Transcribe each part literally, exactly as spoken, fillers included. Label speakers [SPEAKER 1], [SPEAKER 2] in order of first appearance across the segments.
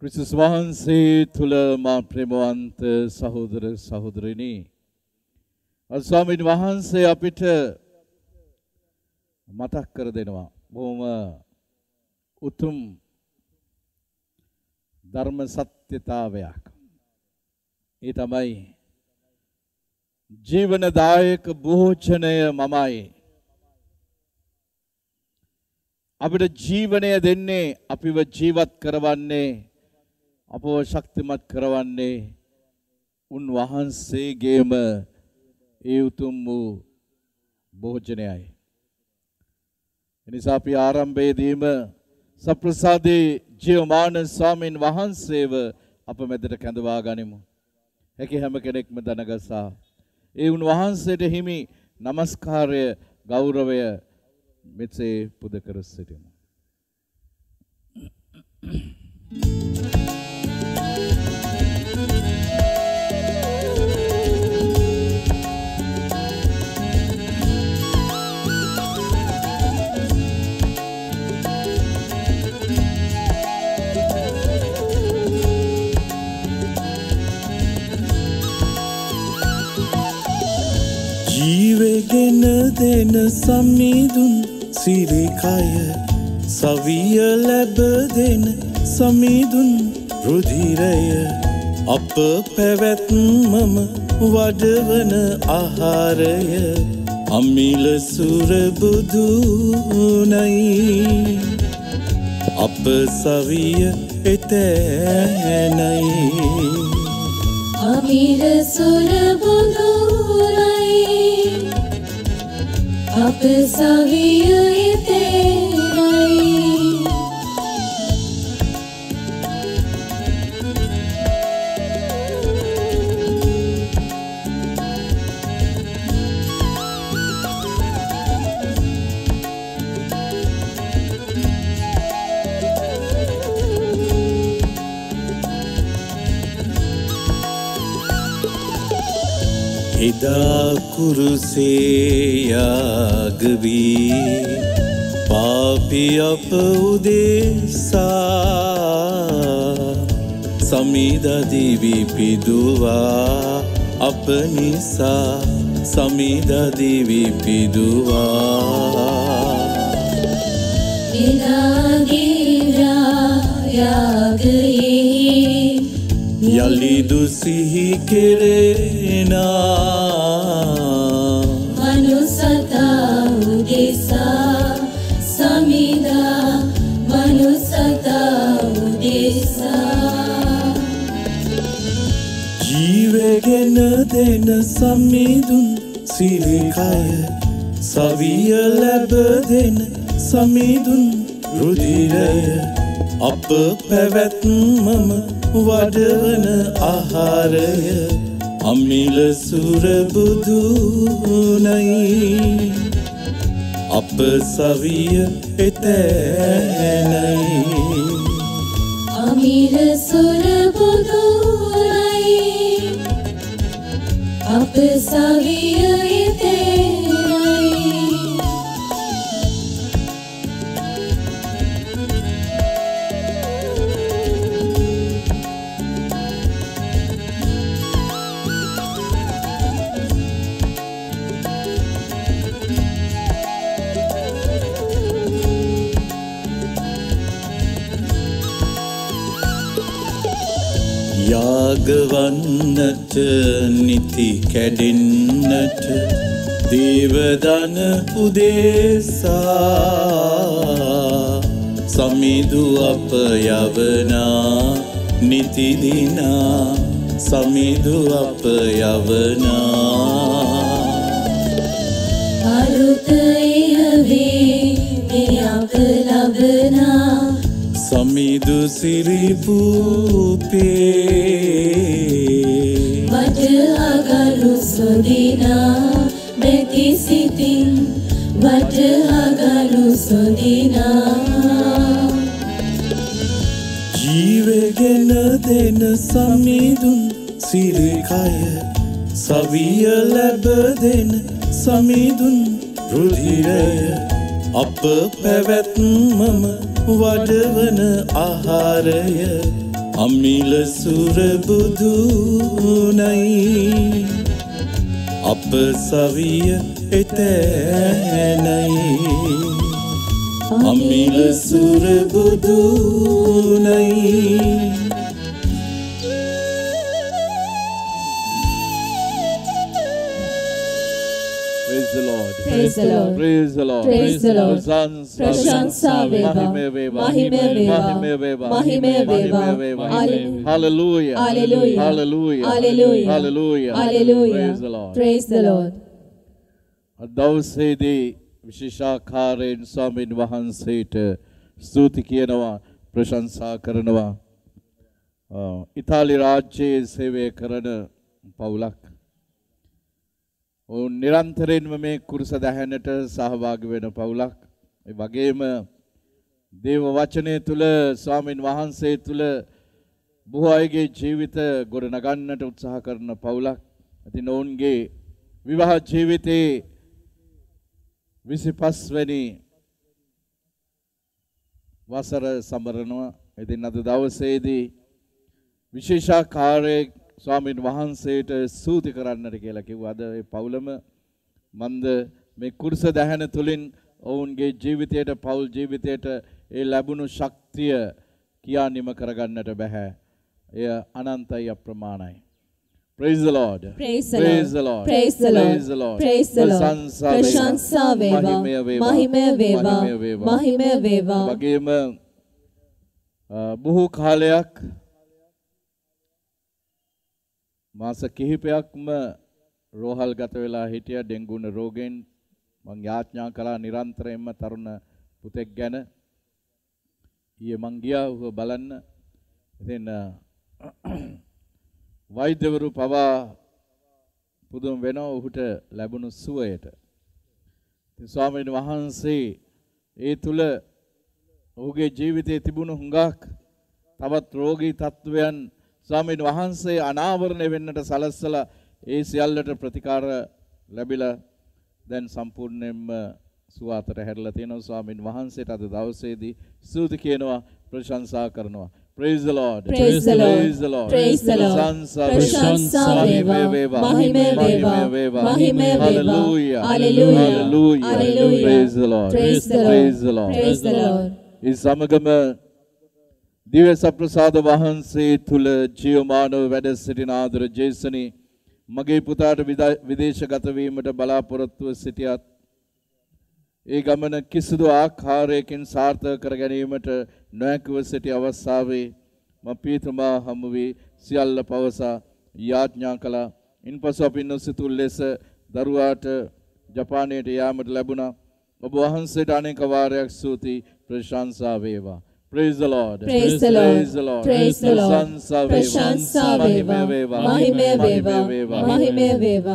[SPEAKER 1] ක්‍රිස්තුස් වහන්සේ තුල මා ප්‍රේමවන්ත සහෝදර සහෝදරිනි, අද ස්වාමීන් වහන්සේ අපිට මතක් කර දෙනවා බොහොම උතුම් ධර්ම සත්‍යතාවයක්. ඒ තමයි ජීවනදායක භෝජනය මමයි. අපිට ජීවනය දෙන්නේ, අපිව ජීවත් කරවන්නේ, අපව ශක්තිමත් කරවන්නේ උන්වහන්සේගේම ඒ උතුම් වූ භෝජනයයි. එනිසා අපි ආරම්භයේදීම සප්‍රසාදේ ජීවමාන ස්වාමීන් වහන්සේව අප මැදට කැඳවා ගනිමු. හැකි හැම කෙනෙක්ම දනගසා ඒ උන්වහන්සේට හිමි নমස්කාරය ගෞරවය මෙසේ පුද කර සිටිමු.
[SPEAKER 2] ජීවගෙන දෙන සමිඳුන් සිරිකය, සවිය ලැබ දෙන සමිඳුන් රුධිරය, අප පැවැත්මම වඩවන ආහාරය, අමිල සුර බුදුනයි, අප සවිය එතැනයි.
[SPEAKER 3] අමිල සුර බුදුනයි, අප සවිය එතැනයි.
[SPEAKER 2] එදා කුරුසේ යාග වී පාපි අප උදෙසා, සමිඳා දිවි පිදුවා අප නිසා, සමිඳා දිවි පිදුවා.
[SPEAKER 3] එදා ගිරා යාගයේ
[SPEAKER 2] යලිදු සිහි කෙරෙනා,
[SPEAKER 3] මනුසතා උදෙසා, සමිඳා මනුසතා උදෙසා.
[SPEAKER 2] ජීවගෙන දෙන සමිඳුන් සිරිකය, සවිය ලැබ දෙන සමිඳුන් රුධිරය, අප පැවැත්මම වඩවන ආහාරය, අමිල සුර බුදුනයි, අප සවිය එතැනයි.
[SPEAKER 3] අමිල සුර බුදුනයි, අප සවිය එතැනයි.
[SPEAKER 2] යාගවන්නට නිති කැඩෙන්නට දේවදන උදෙසා, සමිඳු අප යවනා නිතිදිනා, සමිඳු අප යවනා.
[SPEAKER 3] අලුත එහවේ මේ අප ලබනා,
[SPEAKER 2] සමිඳු සිරිපූපේ,
[SPEAKER 3] වටහගනු සොදිනා මෙති සිතින්, වටහගනු සොදිනා.
[SPEAKER 2] ජීවගෙන දෙන සමිඳුන් සිරිකය, සවිය ලැබ දෙන සමිඳුන් රුධිරය, අප පැවැත්මම වඩවන ආහාරය, අමිල සුර බුදුනයි අප සවිය එතැනයි අමිල සුර බුදුනයි
[SPEAKER 1] Praise the Lord.
[SPEAKER 3] Praise the Lord.
[SPEAKER 1] Praise the Lord.
[SPEAKER 3] Praise the Lord.
[SPEAKER 1] Prasansa veva.
[SPEAKER 3] Mahime veva.
[SPEAKER 1] Mahime veva.
[SPEAKER 3] Mahime veva.
[SPEAKER 1] Mahime veva.
[SPEAKER 3] Mahime
[SPEAKER 1] veva.
[SPEAKER 3] Hallelujah.
[SPEAKER 1] Hallelujah.
[SPEAKER 3] Hallelujah.
[SPEAKER 1] Hallelujah.
[SPEAKER 3] Hallelujah.
[SPEAKER 1] Hallelujah.
[SPEAKER 3] Hallelujah.
[SPEAKER 1] Praise the Lord.
[SPEAKER 3] Praise the Lord.
[SPEAKER 1] දවසේදී විශේෂාකාරයෙන් ස්වාමීන් වහන්සේට ස්තුති කියනවා ප්‍රශංසා කරනවා. ඉතාලි රාජ්‍යයේ සේවය කරන පවුලක් ඔවුන් නිරන්තරයෙන්ම මේ කුරුස දහනට සහභාගී වෙන පවුලක්. ඒ වගේම දේව වචනය තුල ස්වාමීන් වහන්සේ තුල බොහෝ අයගේ ජීවිත ගොඩනගන්නට උත්සාහ කරන පවුලක්. ඉතින් ඔවුන්ගේ විවාහ ජීවිතේ විසිපස් වෙනි වසර සමරනවා. ඉතින් අද දවසේදී විශේෂාකාරයෙන් ස්වාමීන් වහන්සේට ස්තුති කරන්නට කියලා කිව්වා. අද ඒ පවුලම මන්ද මේ කුරුස දහන තුලින් ඔවුන්ගේ ජීවිතයට පෞල් ජීවිතයට ඒ ලැබුණු ශක්තිය කියා නිම කරගන්නට බෑ. එය අනන්තයි අප්‍රමාණයි. Praise the Lord.
[SPEAKER 3] Praise the
[SPEAKER 1] Praise the
[SPEAKER 3] Lord.
[SPEAKER 1] Lord.
[SPEAKER 3] Praise the Lord.
[SPEAKER 1] Praise the Lord.
[SPEAKER 3] Praise the Lord.
[SPEAKER 1] Prasansa
[SPEAKER 3] Prasansa veva.
[SPEAKER 1] Mahime veva.
[SPEAKER 3] Mahime veva.
[SPEAKER 1] Mahime veva.
[SPEAKER 3] Mahime veva.
[SPEAKER 1] වගේම බොහෝ කාලයක් මාස කිහිපයක්ම රෝහල් ගත වෙලා හිටිය ඩෙන්ගුන රෝගයෙන්. මං යාඥා කළා නිරන්තරයෙන්ම තරුණ පුතෙක් ගැන. ඊයේ මං ගියා ඌව බලන්න. ඉතින් වෛද්‍යවරු පවා පුදුම වෙනවා ඔහුට ලැබුණු සුවයට. ඉතින් ස්වාමීන් වහන්සේ ඒ තුල ඔහුගේ ජීවිතයේ තිබුණු හුඟක් තවත් රෝගී තත්වයන් ස්වාමීන් වහන්සේ අනාවරණය වෙන්නට සලස්සලා ඒ සියල්ලට ප්‍රතිකාර ලැබිලා දැන් සම්පූර්ණයෙන්ම සුවාතට හැරලා තියෙනවා. ස්වාමීන් වහන්සේට අද දවසේදී ස්තුති කියනවා ප්‍රශංසා කරනවා. Praise the Lord.
[SPEAKER 3] Praise the Lord.
[SPEAKER 1] Praise the Lord.
[SPEAKER 3] Praise the Lord.
[SPEAKER 1] Prasansa
[SPEAKER 3] Prasansa
[SPEAKER 1] Mahime
[SPEAKER 3] veva.
[SPEAKER 1] veva.
[SPEAKER 3] Mahime veva.
[SPEAKER 1] veva.
[SPEAKER 3] Mahime veva.
[SPEAKER 1] Hallelujah.
[SPEAKER 3] Hallelujah.
[SPEAKER 1] Hallelujah.
[SPEAKER 3] Hallelujah.
[SPEAKER 1] Praise the Lord.
[SPEAKER 3] Praise the Lord.
[SPEAKER 1] Praise the Lord.
[SPEAKER 3] Praise the Lord.
[SPEAKER 1] ඒ සමගම දිව්‍ය සප්‍රසාද වහන්සේ තුල ජීවමානව වැඩ සිටින ආදර ජේසුනි මගේ පුතාට විදේශගත වීමට බලාපොරොත්තුව සිටියත් ඒ ගමන කිසිදු ආකාරයකින් සාර්ථක කර ගැනීමට නොහැකිව සිටි අවස්ථාවේ මම පීතුමා හමු වී සියල්ල පවසා යාඥා කළා. ඉන්පසු අපි නොසිතූ ලෙස දරුවාට ජපානයට යාමට ලැබුණා. ඔබ වහන්සේට අනේක වාරයක් ස්තුති ප්‍රශංසා වේවා. Praise the Lord.
[SPEAKER 3] Praise the Lord.
[SPEAKER 1] Praise the Lord.
[SPEAKER 3] Praise the Lord.
[SPEAKER 1] Prasansa veva.
[SPEAKER 3] Prasansa veva. Mahime veva. Mahime veva.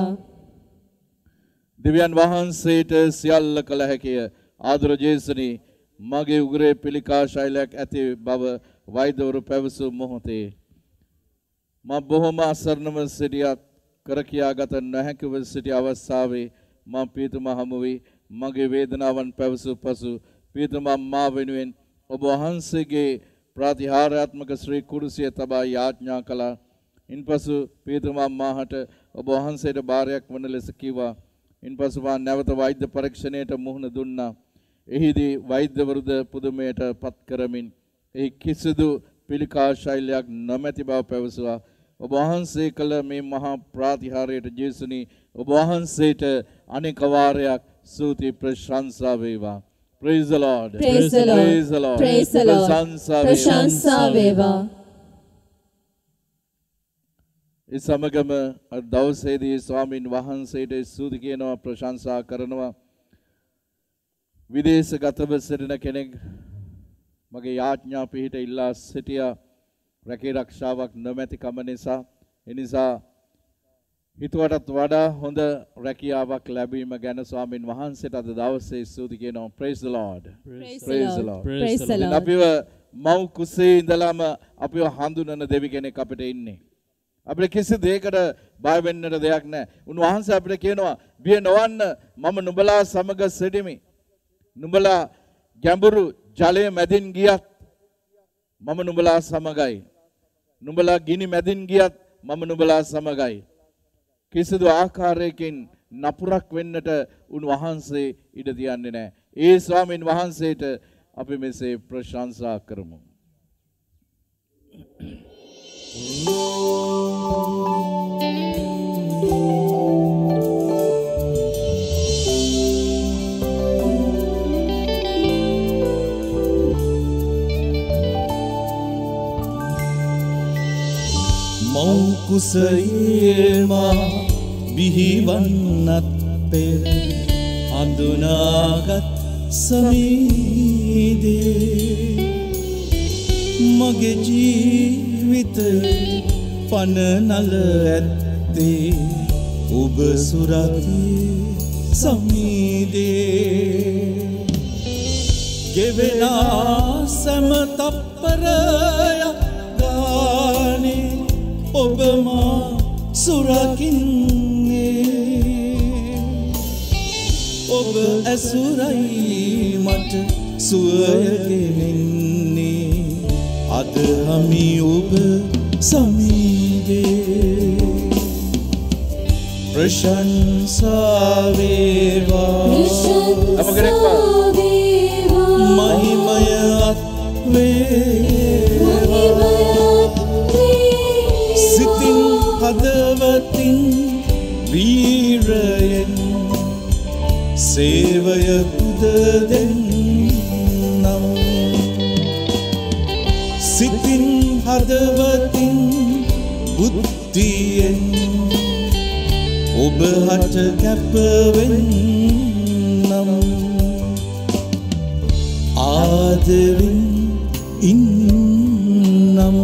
[SPEAKER 1] දිව්‍යන් වහන්සේට සියල්ල කළ හැකිය. ආදර ජේසුනි මගේ උගරේ පිළිකා ශෛලයක් ඇති බව වෛද්‍යවරු පැවසු මොහොතේ මම බොහොම අසරණව සිටියත් කර කියාගත නොහැකිව සිටි අවස්ථාවේ මම පීතුමා හමු වී මගේ වේදනාවන් පැවසු පසු පීතුමා මා වෙනුවෙන් ඔබ වහන්සේගේ ප්‍රතිහාරාත්මක ශ්‍රී කුරුසිය තබා යාඥා කළා. ඉන්පසු පීතුමා මාහට ඔබ වහන්සේට බාරයක් වන ලෙස කිව්වා. ඉන්පසු මා නැවත වෛද්‍ය පරීක්ෂණයට මුහුණ දුන්නා. එහිදී වෛද්‍යවරුද පුදුමයට පත් කරමින් එහි කිසිදු පිළිකා ශෛලයක් නොමැති බව පැවසුවා. ඔබ වහන්සේ කළ මේ මහා ප්‍රතිහාරයට ජේසුනි ඔබ වහන්සේට අනේක වාරයක් ස්තුති ප්‍රශංසා වේවා. Praise the Lord.
[SPEAKER 3] Praise the Lord.
[SPEAKER 1] Praise the Lord.
[SPEAKER 3] Praise the Lord.
[SPEAKER 1] Prasansa
[SPEAKER 3] Prasansa veva.
[SPEAKER 1] ඒ සමගම දවසේදී ස්වාමින් වහන්සේට ස්තුති කියනවා ප්‍රශංසා කරනවා. විදේශගතව සිටින කෙනෙක් මගේ යාඥා පිහිට ඉල්ලා සිටියා. රැකී රක්ෂාවක් නොමැති කම නිසා එනිසා හිතුවටත් වඩා හොඳ රැකියාවක් ලැබීම ගැන ස්වාමින් වහන්සේට අද දවසේ ස්තුති කියනවා. Praise the Lord.
[SPEAKER 3] Praise the Lord. Praise the Lord.
[SPEAKER 1] අපිව මව් කුසේ ඉඳලාම අපිව හඳුනන දෙවි කෙනෙක් අපිට ඉන්නේ. අපිට කිසි දෙයකට බය වෙන්නට දෙයක් නැහැ. උන්වහන්සේ අපිට කියනවා බිය නොවන්න මම නුඹලා සමග සිටිමි. නුඹලා ගැඹුරු ජලයේ මැදින් ගියත් මම නුඹලා සමගයි. නුඹලා ගිනි මැදින් ගියත් මම නුඹලා සමගයි. කිසිදු ආකාරයකින් නපුරක් වෙන්නට උන්වහන්සේ ඉඩ දියන්නේ නැහැ. ඒ ස්වාමීන් වහන්සේට අපි මෙසේ ප්‍රශංසා කරමු.
[SPEAKER 2] මව් කුසයේ මා බිහිවන්නත් පෙර අඳුනාගත් සමීදේ මගේ ජීවිතයේ පනනල ඇත්තේ ඔබ සුරති සමීදේ ගෙවෙනා සැම තප්පරයක් ගානේ ඔබ මා සුරකින්නේ ඔබ ඇසුරයි මට සුවයගෙනෙන්නේ අද හමි ඔබ සමීදේ ප්‍රශංසා වේවා මහිමයත් වේවා සිතින් හදවතින් වීරයෙන් සේවය පුද දෙන්නම් සිතින් හදවතින් බුද්ධියෙන් ඔබ හට කැපවෙන්නම් ආදරෙන් ඉන්නම්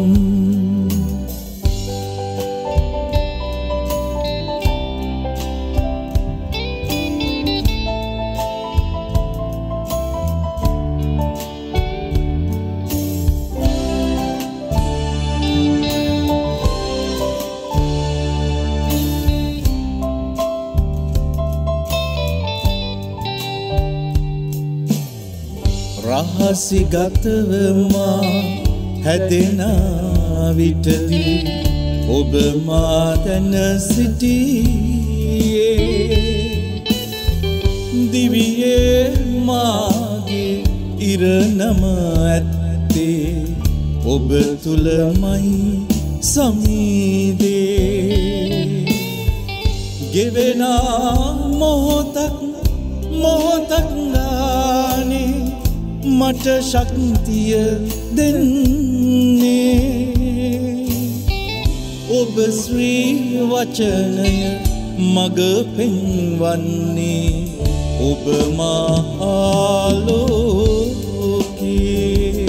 [SPEAKER 2] රහසිගතව මා හැදෙන විටදී ඔබ මා දැන සිටියේ දිවියේ මාගේ ඉරණම ඇත්තේ ඔබ තුලමයි සමීදේ ගෙවෙන මොහොතක් මොහොතක් ගානේ මට ශක්තිය දෙන්නේ ඔබ ශ්‍රී වචනය මග පෙන්වන්නේ ඔබ මා ආලෝකේ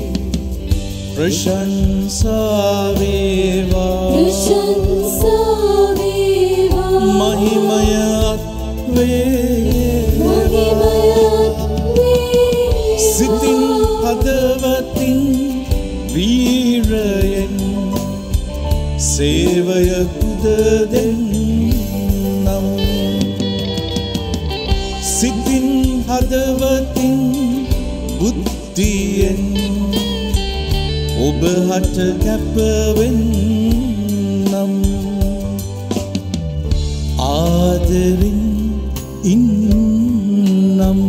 [SPEAKER 2] ප්‍රශංසා වේවා මහිමයත් වේවා සිතින් හදවතින් වීරයෙන් සේවය පුද දෙන්නම් සිතින් හදවතින් බුද්ධියෙන් ඔබ හට කැපවෙන්නම් ආදරෙන් ඉන්නම්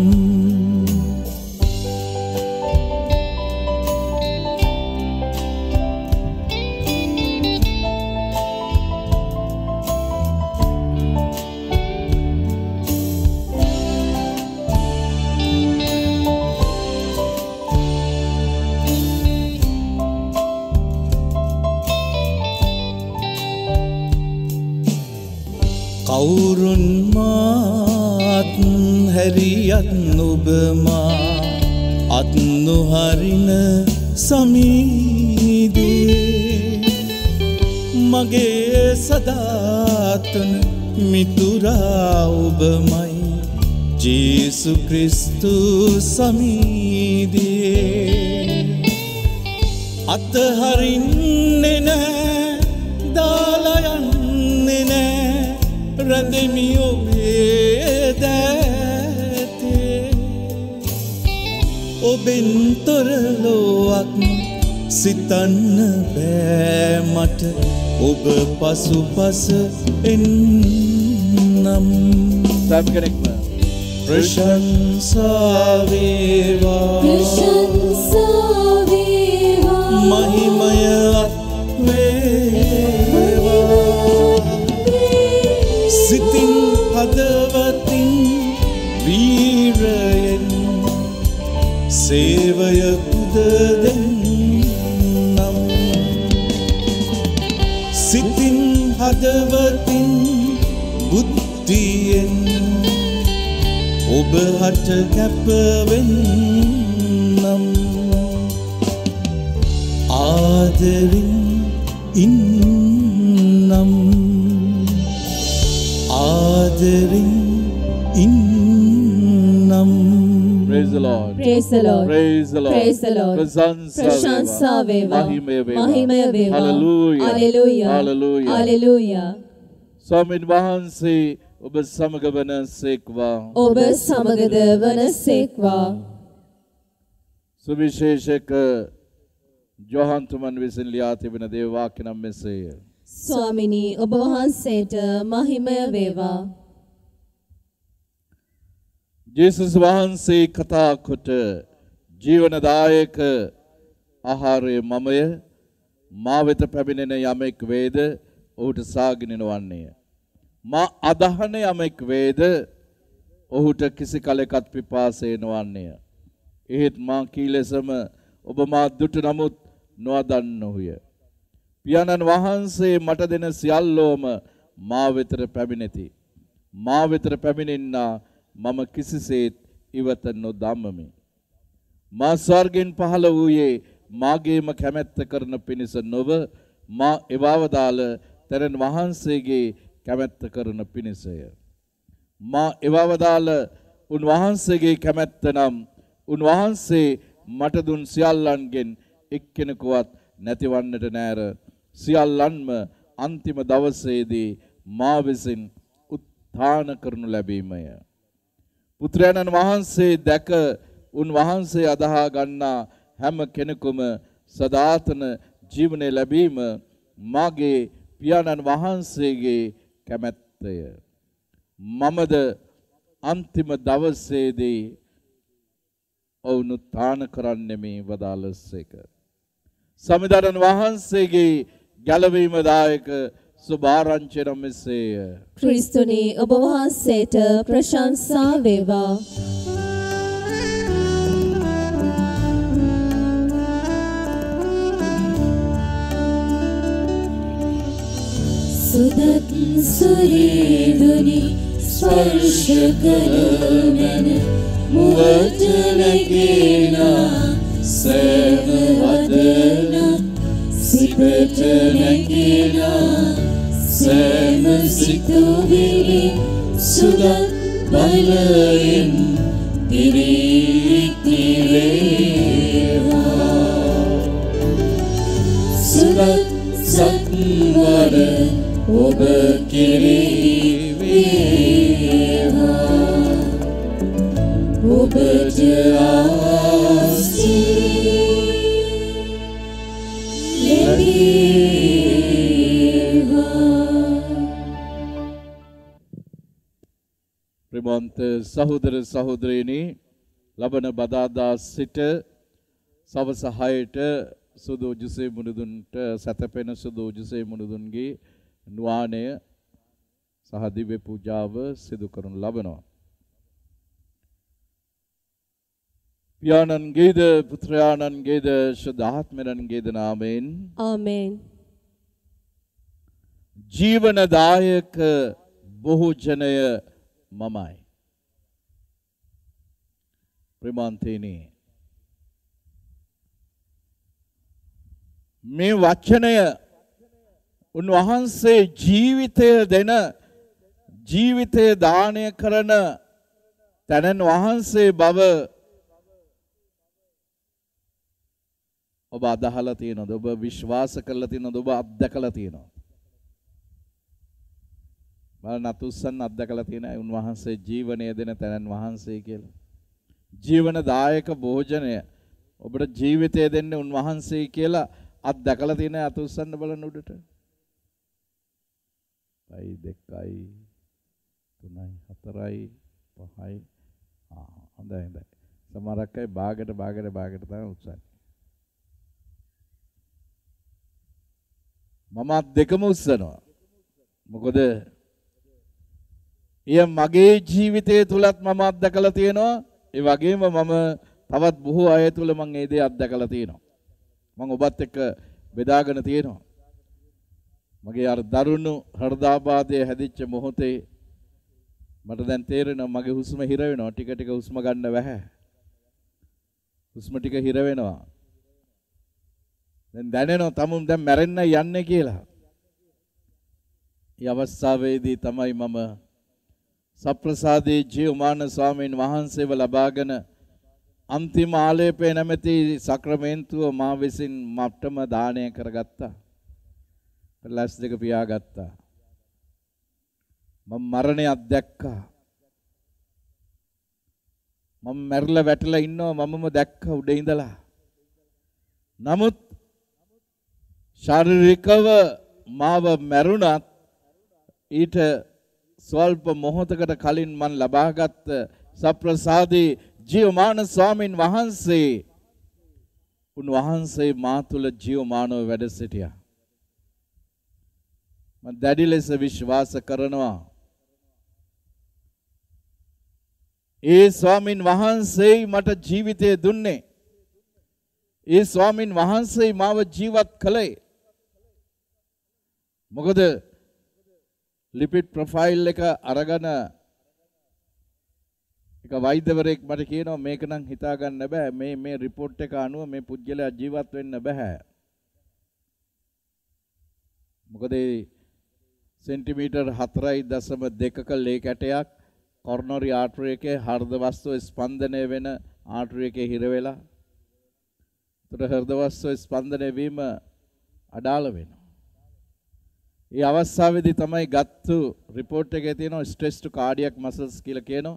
[SPEAKER 2] කවුරුන් මාත් හැරියත් ඔබ මා අත් නොහරින සමීදේ මගේ සදාතන මිතුරා ඔබමයි ජේසු ක්‍රිස්තුස් සමීදේ අත්හරින්නේ නෑ දාලා යන්නේ නෑ රැඳෙමි ඔබේ දැතේ ඔබෙන් තොර ලොවක් සිතන්න බෑ මට ඔබ පසුපස එන්නම්
[SPEAKER 1] සෑම කෙනෙක්ම
[SPEAKER 2] ප්‍රශංසා වේවා
[SPEAKER 3] ප්‍රශංසා වේවා
[SPEAKER 2] මහිමයවත් වේවා සිතින් හදවතින් වීරයෙන් සේවය පුද දෙන්නම් සිතින් හදවතින් බුද්ධියෙන් ඔබ හට කැපවෙන්නම් ආදරින් ඉන්නම් ආදරින් ඉන්නම්
[SPEAKER 1] Praise the Lord.
[SPEAKER 3] Praise the Lord.
[SPEAKER 1] Praise the Lord.
[SPEAKER 3] Praise the Lord.
[SPEAKER 1] ප්‍රශංසා වේවා.
[SPEAKER 3] මහිමය වේවා.
[SPEAKER 1] මහිමය වේවා. Hallelujah.
[SPEAKER 3] Hallelujah.
[SPEAKER 1] Hallelujah.
[SPEAKER 3] Hallelujah.
[SPEAKER 1] ස්වාමීන් වහන්සේ ඔබ සමග වන සේක්වා.
[SPEAKER 3] ඔබ සමගද වන සේක්වා.
[SPEAKER 1] සුවිශේෂක ජෝහන් තුමන් විසින් ලියා තිබෙන දේව වාක්‍ය නම් මෙසේය.
[SPEAKER 3] ස්වාමිනී ඔබ වහන්සේට මහිමය වේවා.
[SPEAKER 1] ජේසුස් වහන්සේ කතා කොට ජීවනදායක ආහාරය මමය මා වෙත පැමිණෙන යමෙක් වේද ඔහුට සාගිනින වන්නේය. මා අදහන යමෙක් වේද ඔහුට කිසි කලෙකත් පිපාසය නොවන්නේය. එහෙත් මා කී ලෙසම ඔබ මා දුටු නමුත් නොදන්නෝය. පියාණන් වහන්සේ මට දෙන සියල්ලෝම මා වෙතට පැමිණෙති. මා වෙතට පැමිණෙන්නා මම කිසිසේත් ඉවත නොදම්මමි. මා ස්වර්ගෙන් පහළ වූයේ මාගේම කැමැත්ත කරන පිණිස නොව මා එවවදාල තෙරණ වහන්සේගේ කැමැත්ත කරන පිණිසය. මා එවවදාල උන්වහන්සේගේ කැමැත්ත නම් උන්වහන්සේ මට දුන් සියල්ලන්ගෙන් එක්කෙනෙකුවත් නැතිවන්නට නෑර. සියල්ලන්ම අන්තිම දවසේදී මා විසින් උත්ථාන කරනු ලැබීමය. පුත්‍රයන්න් වහන්සේ දැක උන්වහන්සේ අදහා ගන්නා හැම කෙනෙකුම සදාතන ජීවනය ලැබීම මාගේ පියාණන් වහන්සේගේ කැමැත්තය. මමද අන්තිම දවසේදී ඔවුන් උත්ථාන කරන්නෙමි වදාළසේක. සමිඳානන් වහන්සේගේ ගැලවීම දායක සුභාරංචිය නම් මෙසේය.
[SPEAKER 3] ක්‍රිස්තුනි ඔබ වහන්සේට ප්‍රශංසා වේවා. සුදත් සුරේදුනි ස්පර්ශ කරමන මුවට නැගිනා සෑම වදනක් සිතට නැගිනා සෑම සිතුවිලි සුදත් බලයෙන් පිරිති වේවා. සුදත් සත්වර ඔබ කෙරෙහි වේවා. ඔබට ආශිර්වාද
[SPEAKER 1] ප්‍රේමවන්ත සහෝදර සහෝදරියනි, ලබන බදාදා සිට සවස හයට සුදු ජුසේ මුනුදුන්ට සැතපෙන සුදු ජුසේ මුනුදුන්ගේ නුවාණය සහ දිව්‍ය පූජාව සිදු කරනු ලබනවා. පියාණන්ගේද පුත්‍රයාණන්ගේද ශුද්ධාත්මයන්ගේද නාමයෙන්
[SPEAKER 3] ආමේන්.
[SPEAKER 1] ජීවනදායක බොහෝජනය මමයි. ප්‍රේමාන්තේනි, මේ වචනය උන්වහන්සේ ජීවිතය දෙන ජීවිතය දානය කරන තැනන් වහන්සේ බව ඔබ අදහලා තියෙනවද? ඔබ විශ්වාස කරලා තියෙනවද? ඔබ අත්දැකලා තියෙනවද? බලන්න අතුස්සන් අත්දැකලා තියෙන උන්වහන්සේ ජීවනය දෙන තැනන් වහන්සේ කියලා. ජීවනදායක භෝජනය ඔබට ජීවිතය දෙන්නේ උන්වහන්සේ කියලා අත් දැකලා තියෙන අත උස්සන්න බලන උඩට. පයි දෙකයි තුනයි හතරයි පහයි ආ හොඳයි හොඳයි. සමහරක් අය භාගයට භාගයට භාගයට තමයි උස්සන්නේ. මම අත් දෙකම උස්සනවා. මොකද එය මගේ ජීවිතය තුලත් මම අත්දකලා තියෙනවා. ඒ වගේම මම තවත් බොහෝ අය තුල මම ඒ දේ අත්දකලා තියෙනවා. මම ඔබත් එක්ක බෙදාගෙන තියෙනවා. මගේ අර දරුණු හෘදාබාධය හැදිච්ච මොහොතේ මට දැන් තේරෙනවා මගේ හුස්ම හිර වෙනවා. ටික ටික හුස්ම ගන්න බැහැ. හුස්ම ටික හිර වෙනවා. දැන් දැනෙනවා තමුන් දැන් මැරෙන්න යන්නේ කියලා. මේ අවස්ථාවේදී තමයි මම සප්‍රසාදී ජීවමාන ස්වාමීන් වහන්සේව ලබාගෙන අන්තිම ආලේපේ නැමැති සක්‍රමේන්තුව මා විසින් මට්ටම දානය කරගත්තා. ලැස් දෙක පියාගත්තා. මම මරණය අත්දැක්කා. මම මැරිලා වැටලා ඉන්නවා මමම දැක්ක උඩ ඉඳලා. නමුත් ශාරීරිකව මාව මැරුණත් ඊට ස්වල්ප මොහොතකට කලින් මන් ලබාගත් සප්‍රසාදී ජීවමාන ස්වාමීන් වහන්සේ උන්වහන්සේ මා තුළ ජීවමානව වැඩ සිටියා. මම දැඩි ලෙස විශ්වාස කරනවා ඒ ස්වාමීන් වහන්සේ මට ජීවිතය දුන්නේ. ඒ ස්වාමීන් වහන්සේ මාව ජීවත් කළේ. මොකද ලිපිඩ් ප්‍රොෆයිල් එක අරගෙන එක වෛද්‍යවරයෙක් මට කියනවා මේක නම් හිතා ගන්න බෑ මේ මේ report එක අනුව මේ පුද්ගලයා ජීවත් වෙන්න බෑ. මොකද සෙන්ටිමීටර් හතරයි දශම දෙකක ලේ කැටයක් කොරොනරි ආටරි එකේ හෘද වස්තුව ස්පන්දනය වෙන ආටරි එකේ හිර වෙලා ඒතර හෘද වස්තුව ස්පන්දනය වීම අඩාල වෙනවා. ඒ අවස්ථාවේදී තමයි ගත්තු report එකේ තියෙනවා stress to cardiac muscles කියලා කියනවා.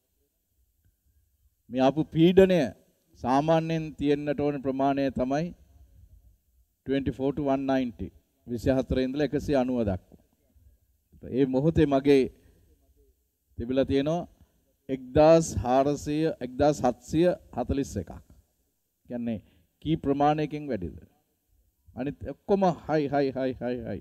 [SPEAKER 1] මේ ආපු පීඩනය සාමාන්‍යයෙන් තියෙන්නට ඕන ප්‍රමාණය තමයි twenty-four to one ninety විසිහතර ඉඳලා එකසිය අනූව දක්වා. ඒ මොහොතේ මගේ තිබිලා තියෙනවා එක්දාස් හාරසිය එක්දාස් හත්සිය හතළිස් එකක්. කියන්නේ කී ප්‍රමාණයකින් වැඩිද? අනිත් ඔක්කොම හයි හයි හයි හයි හයි.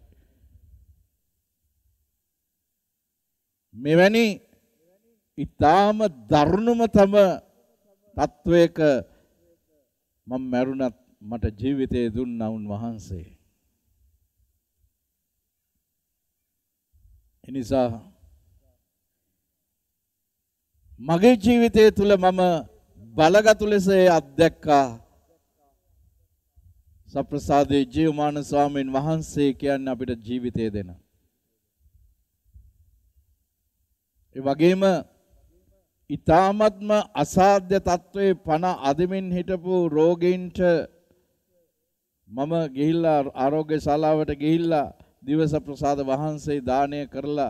[SPEAKER 1] මෙවැනි ඊටාම දරුණුම තම තත්වයක මම මරුණත් මට ජීවිතය දුන්නා උන්වහන්සේ. එනිසා මගේ ජීවිතය තුළ මම බලගත් ලෙස අත්දැක්කා සප්‍රසාදී ජීවමාන ස්වාමීන් වහන්සේ කියන්නේ අපිට ජීවිතය දෙන. ඒ වගේම ඊ타ත්ම අසාධ්‍ය තත්වයේ පණ අදමින් හිටපු රෝගීන්ට මම ගිහිල්ලා ආරෝග්‍ය ශාලාවට ගිහිල්ලා දිවස ප්‍රසාද වහන්සේ දානය කරලා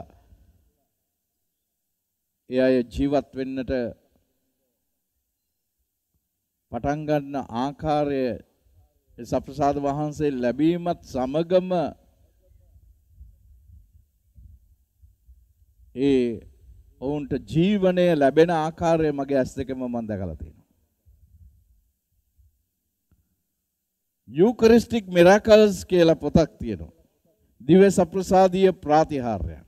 [SPEAKER 1] ඒ අය ජීවත් වෙන්නට පටන් ගන්න ආකාරය සප්‍රසාද වහන්සේ ලැබීමත් සමගම ඒ ඔවුන්ට ජීවනය ලැබෙන ආකාරය මගේ ඇස් දෙකම මම දැකලා තියෙනවා. යූකරිස්ටික් මිරකල්ස් කියලා පොතක් තියෙනවා. දිව්‍ය සප්‍රසාදීය ප්‍රාතිහාර්ය.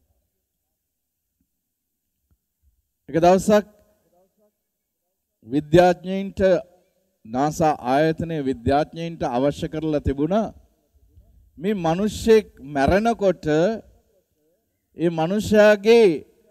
[SPEAKER 1] එක දවසක් විද්‍යාඥයින්ට නාසා ආයතනයේ විද්‍යාඥයින්ට අවශ්‍ය කරලා තිබුණා මේ මිනිස්සෙක් මැරෙනකොට ඒ මනුෂ්‍යයාගේ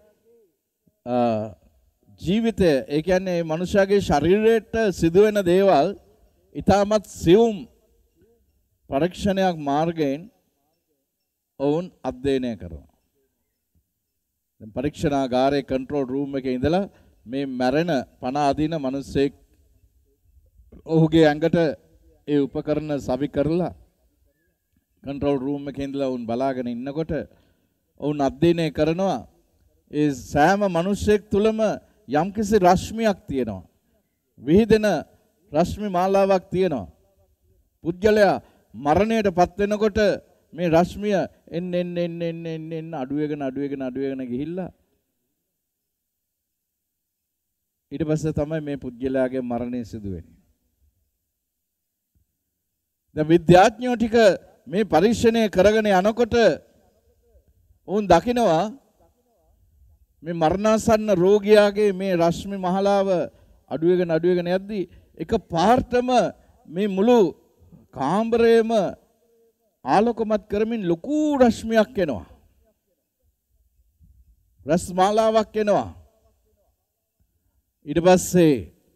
[SPEAKER 1] ජීවිතය ඒ කියන්නේ මනුෂ්‍යයාගේ ශරීරයට සිදුවෙන දේවල් ඊටමත් සියුම් පරීක්ෂණයක් මාර්ගයෙන් ඔවුන් අධ්‍යයනය කරනවා. දැන් පරීක්ෂණාගාරයේ කන්ට්‍රෝල් රූම් එකේ ඉඳලා මේ මැරෙන පණ අදින මිනිස්සෙක් ඔහුගේ ඇඟට ඒ උපකරණ සවි කරලා කන්ට්‍රෝල් රූම් එකේ ඉඳලා උන් බලාගෙන ඉන්නකොට ඔවුන් අධ්‍යයනය කරනවා ඒ සෑම මිනිසෙක් තුළම යම්කිසි රශ්මියක් තියෙනවා. විහිදෙන රශ්මි මාලාවක් තියෙනවා. පුද්ගලයා මරණයට පත් වෙනකොට මේ රශ්මිය එන්න එන්න එන්න එන්න එන්න එන්න අඩු වෙගෙන අඩු වෙගෙන අඩු වෙගෙන ගිහිල්ලා ඊට පස්සේ තමයි මේ පුද්ගලයාගේ මරණය සිදු වෙන්නේ. දැන් විද්‍යාඥයෝ ටික මේ පරීක්ෂණය කරගෙන යනකොට උන් දකිනවා මේ මරණාසන්න රෝගියාගේ මේ රශ්මි මහලාව අඩු වෙගෙන අඩු වෙගෙන යද්දී එක පාර්ටම මේ මුළු කාමරයේම ආලෝකමත් කරමින් ලොකු රශ්මියක් එනවා. රශ්මාලාවක් එනවා. ඊට පස්සේ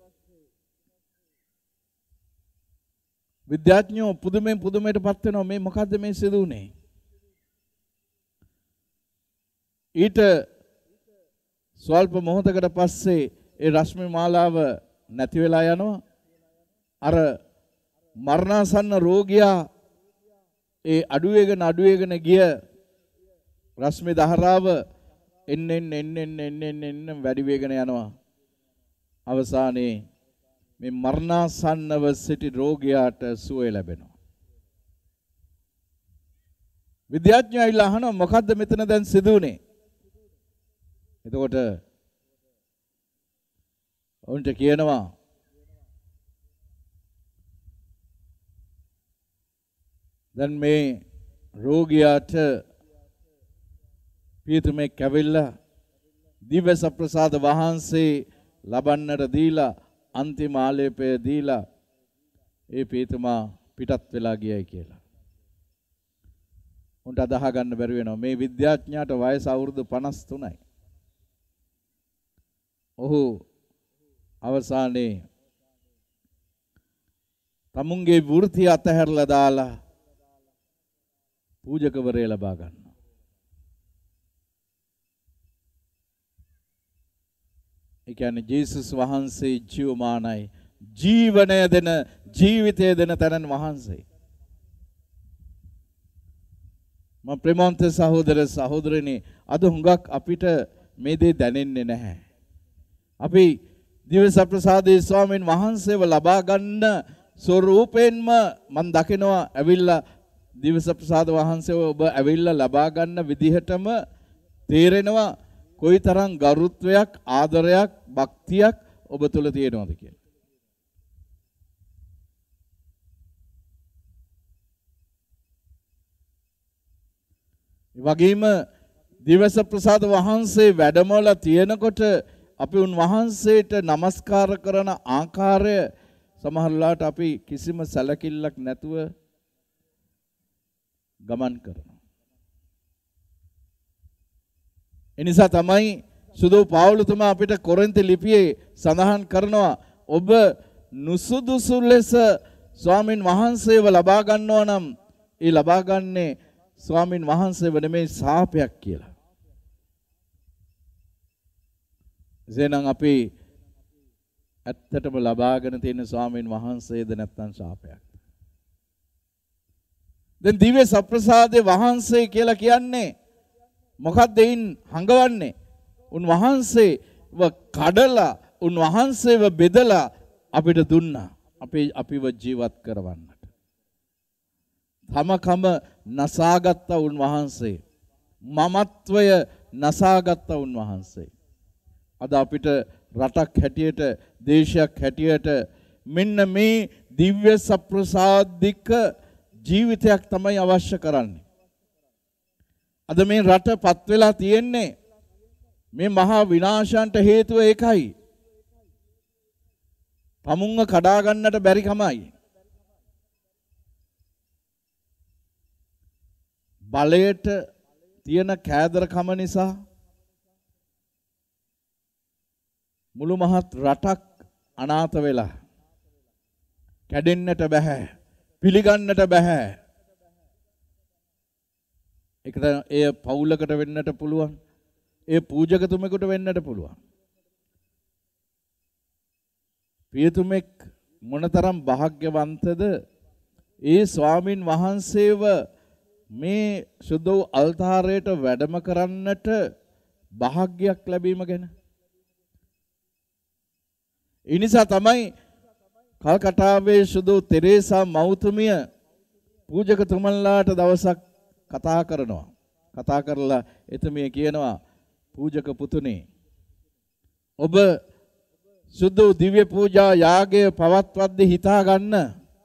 [SPEAKER 1] විද්‍යාඥයෝ පුදුමෙන් පුදුමයටපත් වෙනවා මේ මොකද්ද මේ සිදු වුනේ? ඊට ස්වල්ප මොහොතකට පස්සේ ඒ රශ්මි මාලාව නැති වෙලා යනවා. අර මරණාසන්න රෝගියා ඒ අඩු වෙගෙන අඩු වෙගෙන ගිය රශ්මි ධාරාව එන්න එන්න එන්න එන්න එන්න එන්න වැඩි වෙගෙන යනවා. අවසානයේ මේ මරණාසන්නව සිටි රෝගියාට සුවය ලැබෙනවා. විද්‍යාඥයෝ ඇවිල්ලා අහනවා මොකද්ද මෙතන දැන් සිදු වුනේ? එතකොට උන්ට කියනවා දැන් මේ රෝගියාට පියතුමෙක් ඇවිල්ලා දිව්‍ය සප්‍රසාද වහන්සේ ලබන්නට දීලා අන්තිම ආලේපය දීලා ඒ පියතුමා පිටත් වෙලා ගියයි කියලා. උන්ට අදහ ගන්න බැරි වෙනවා මේ විද්‍යාඥයාට වයස අවුරුදු පනස් තුනයි. ඔහු අවසානයේ තමුන්ගේ වෘත්තිය අතහැරලා දාලා පූජකවරය ලබා ගන්නවා. ඒ කියන්නේ ජේසුස් වහන්සේ ජීවමානයි. ජීවනය දෙන ජීවිතය දෙන තැනන් වහන්සේ. මම ප්‍රේමවන්ත සහෝදර සහෝදරනි අද හුඟක් අපිට මේ දේ දැනෙන්නේ නැහැ. අපි දිව්‍ය සප්‍රසාදේ ස්වාමීන් වහන්සේව ලබා ගන්න ස්වරූපයෙන්ම මම දකිනවා ඇවිල්ලා දිව්‍ය සප්‍රසාද වහන්සේව ඔබ ඇවිල්ලා ලබා ගන්න විදිහටම තේරෙනවා කොයිතරම් ගරුත්වයක් ආදරයක් භක්තියක් ඔබ තුල තියෙනවද කියලා. ඒ වගේම දිව්‍ය සප්‍රසාද වහන්සේ වැඩමවලා තියෙනකොට අපි උන්වහන්සේට নমස්කාර කරන ආකාරය සමහරලාට අපි කිසිම සැලකිල්ලක් නැතුව ගමන් කරනවා. එනිසා තමයි සුදෝ පාවුලතුමා අපිට කොරින්ති ලිපියේ සඳහන් කරනවා ඔබ නුසුදුසු ලෙස ස්වාමින් වහන්සේව ලබා ගන්නවා නම් ඒ ලබා ගන්නේ ස්වාමින් වහන්සේව නෙමෙයි ශාපයක් කියලා. එසේනම් අපි ඇත්තටම ලබාගෙන තියෙන ස්වාමීන් වහන්සේද නැත්නම් ශාපයක්ද? දැන් දිව්‍ය සප්‍රසාදේ වහන්සේ කියලා කියන්නේ මොකක්ද? එයින් හංගවන්නේ උන්වහන්සේව කඩලා උන්වහන්සේව බෙදලා අපිට දුන්නා. අපි අපිව ජීවත් කරවන්නට. තමකම නසාගත්ත උන්වහන්සේ. මමත්වය නසාගත්ත උන්වහන්සේ. අද අපිට රටක් හැටියට දේශයක් හැටියට මෙන්න මේ දිව්‍ය සප්‍රසාදික ජීවිතයක් තමයි අවශ්‍ය කරන්නේ. අද මේ රට පත් වෙලා තියෙන්නේ මේ මහා විනාශයන්ට හේතුව ඒකයි. තමුන්ව කඩා ගන්නට බැරි කමයි. බලයට තියෙන කෑදරකම නිසා මුළු මහත් රටක් අනාථ වෙලා කැඩෙන්නට බෑ, පිළිගන්නට බෑ. ඒකට එය පවුලකට වෙන්නට පුළුවන්, ඒ පූජකතුමෙකුට වෙන්නට පුළුවන්. පියතුමෙක් මොනතරම් භාග්‍යවන්තද ඒ ස්වාමින් වහන්සේව මේ සුදු අල්තාරයට වැඩම කරන්නට භාග්‍යයක් ලැබීම ගැන. ඒ නිසා තමයි කල්කටාවේ සුදු තෙරේසා මෞතුමිය පූජකතුමන්ලාට දවසක් කතා කරනවා. කතා කරලා එතුමිය කියනවා පූජක පුතුනේ ඔබ සුදු දිව්‍ය පූජා යාගය පවත්වද්දී හිතා ගන්න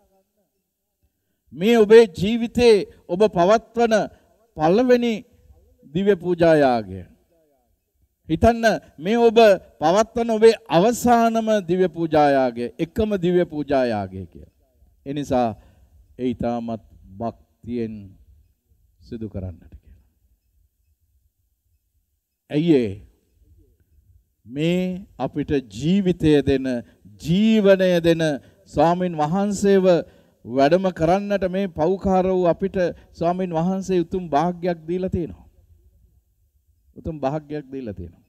[SPEAKER 1] මේ ඔබේ ජීවිතේ ඔබ පවත්වන පළවෙනි දිව්‍ය පූජා යාගය. හිතන්න මේ ඔබ පවත්වන ඔබේ අවසානම දිව්‍ය පූජා යාගය, එකම දිව්‍ය පූජා යාගය කියලා. ඒ නිසා ඒ ඊටමත් භක්තියෙන් සිදු කරන්නට කියලා. ඇයි මේ අපිට ජීවිතය දෙන, ජීවනය දෙන ස්වාමින් වහන්සේව වැඩම කරන්නට මේ පෞකාර වූ අපිට ස්වාමින් වහන්සේ උතුම් වාග්යක් දීලා තියෙනවා. උතුම් වාග්යක් දීලා තියෙනවා.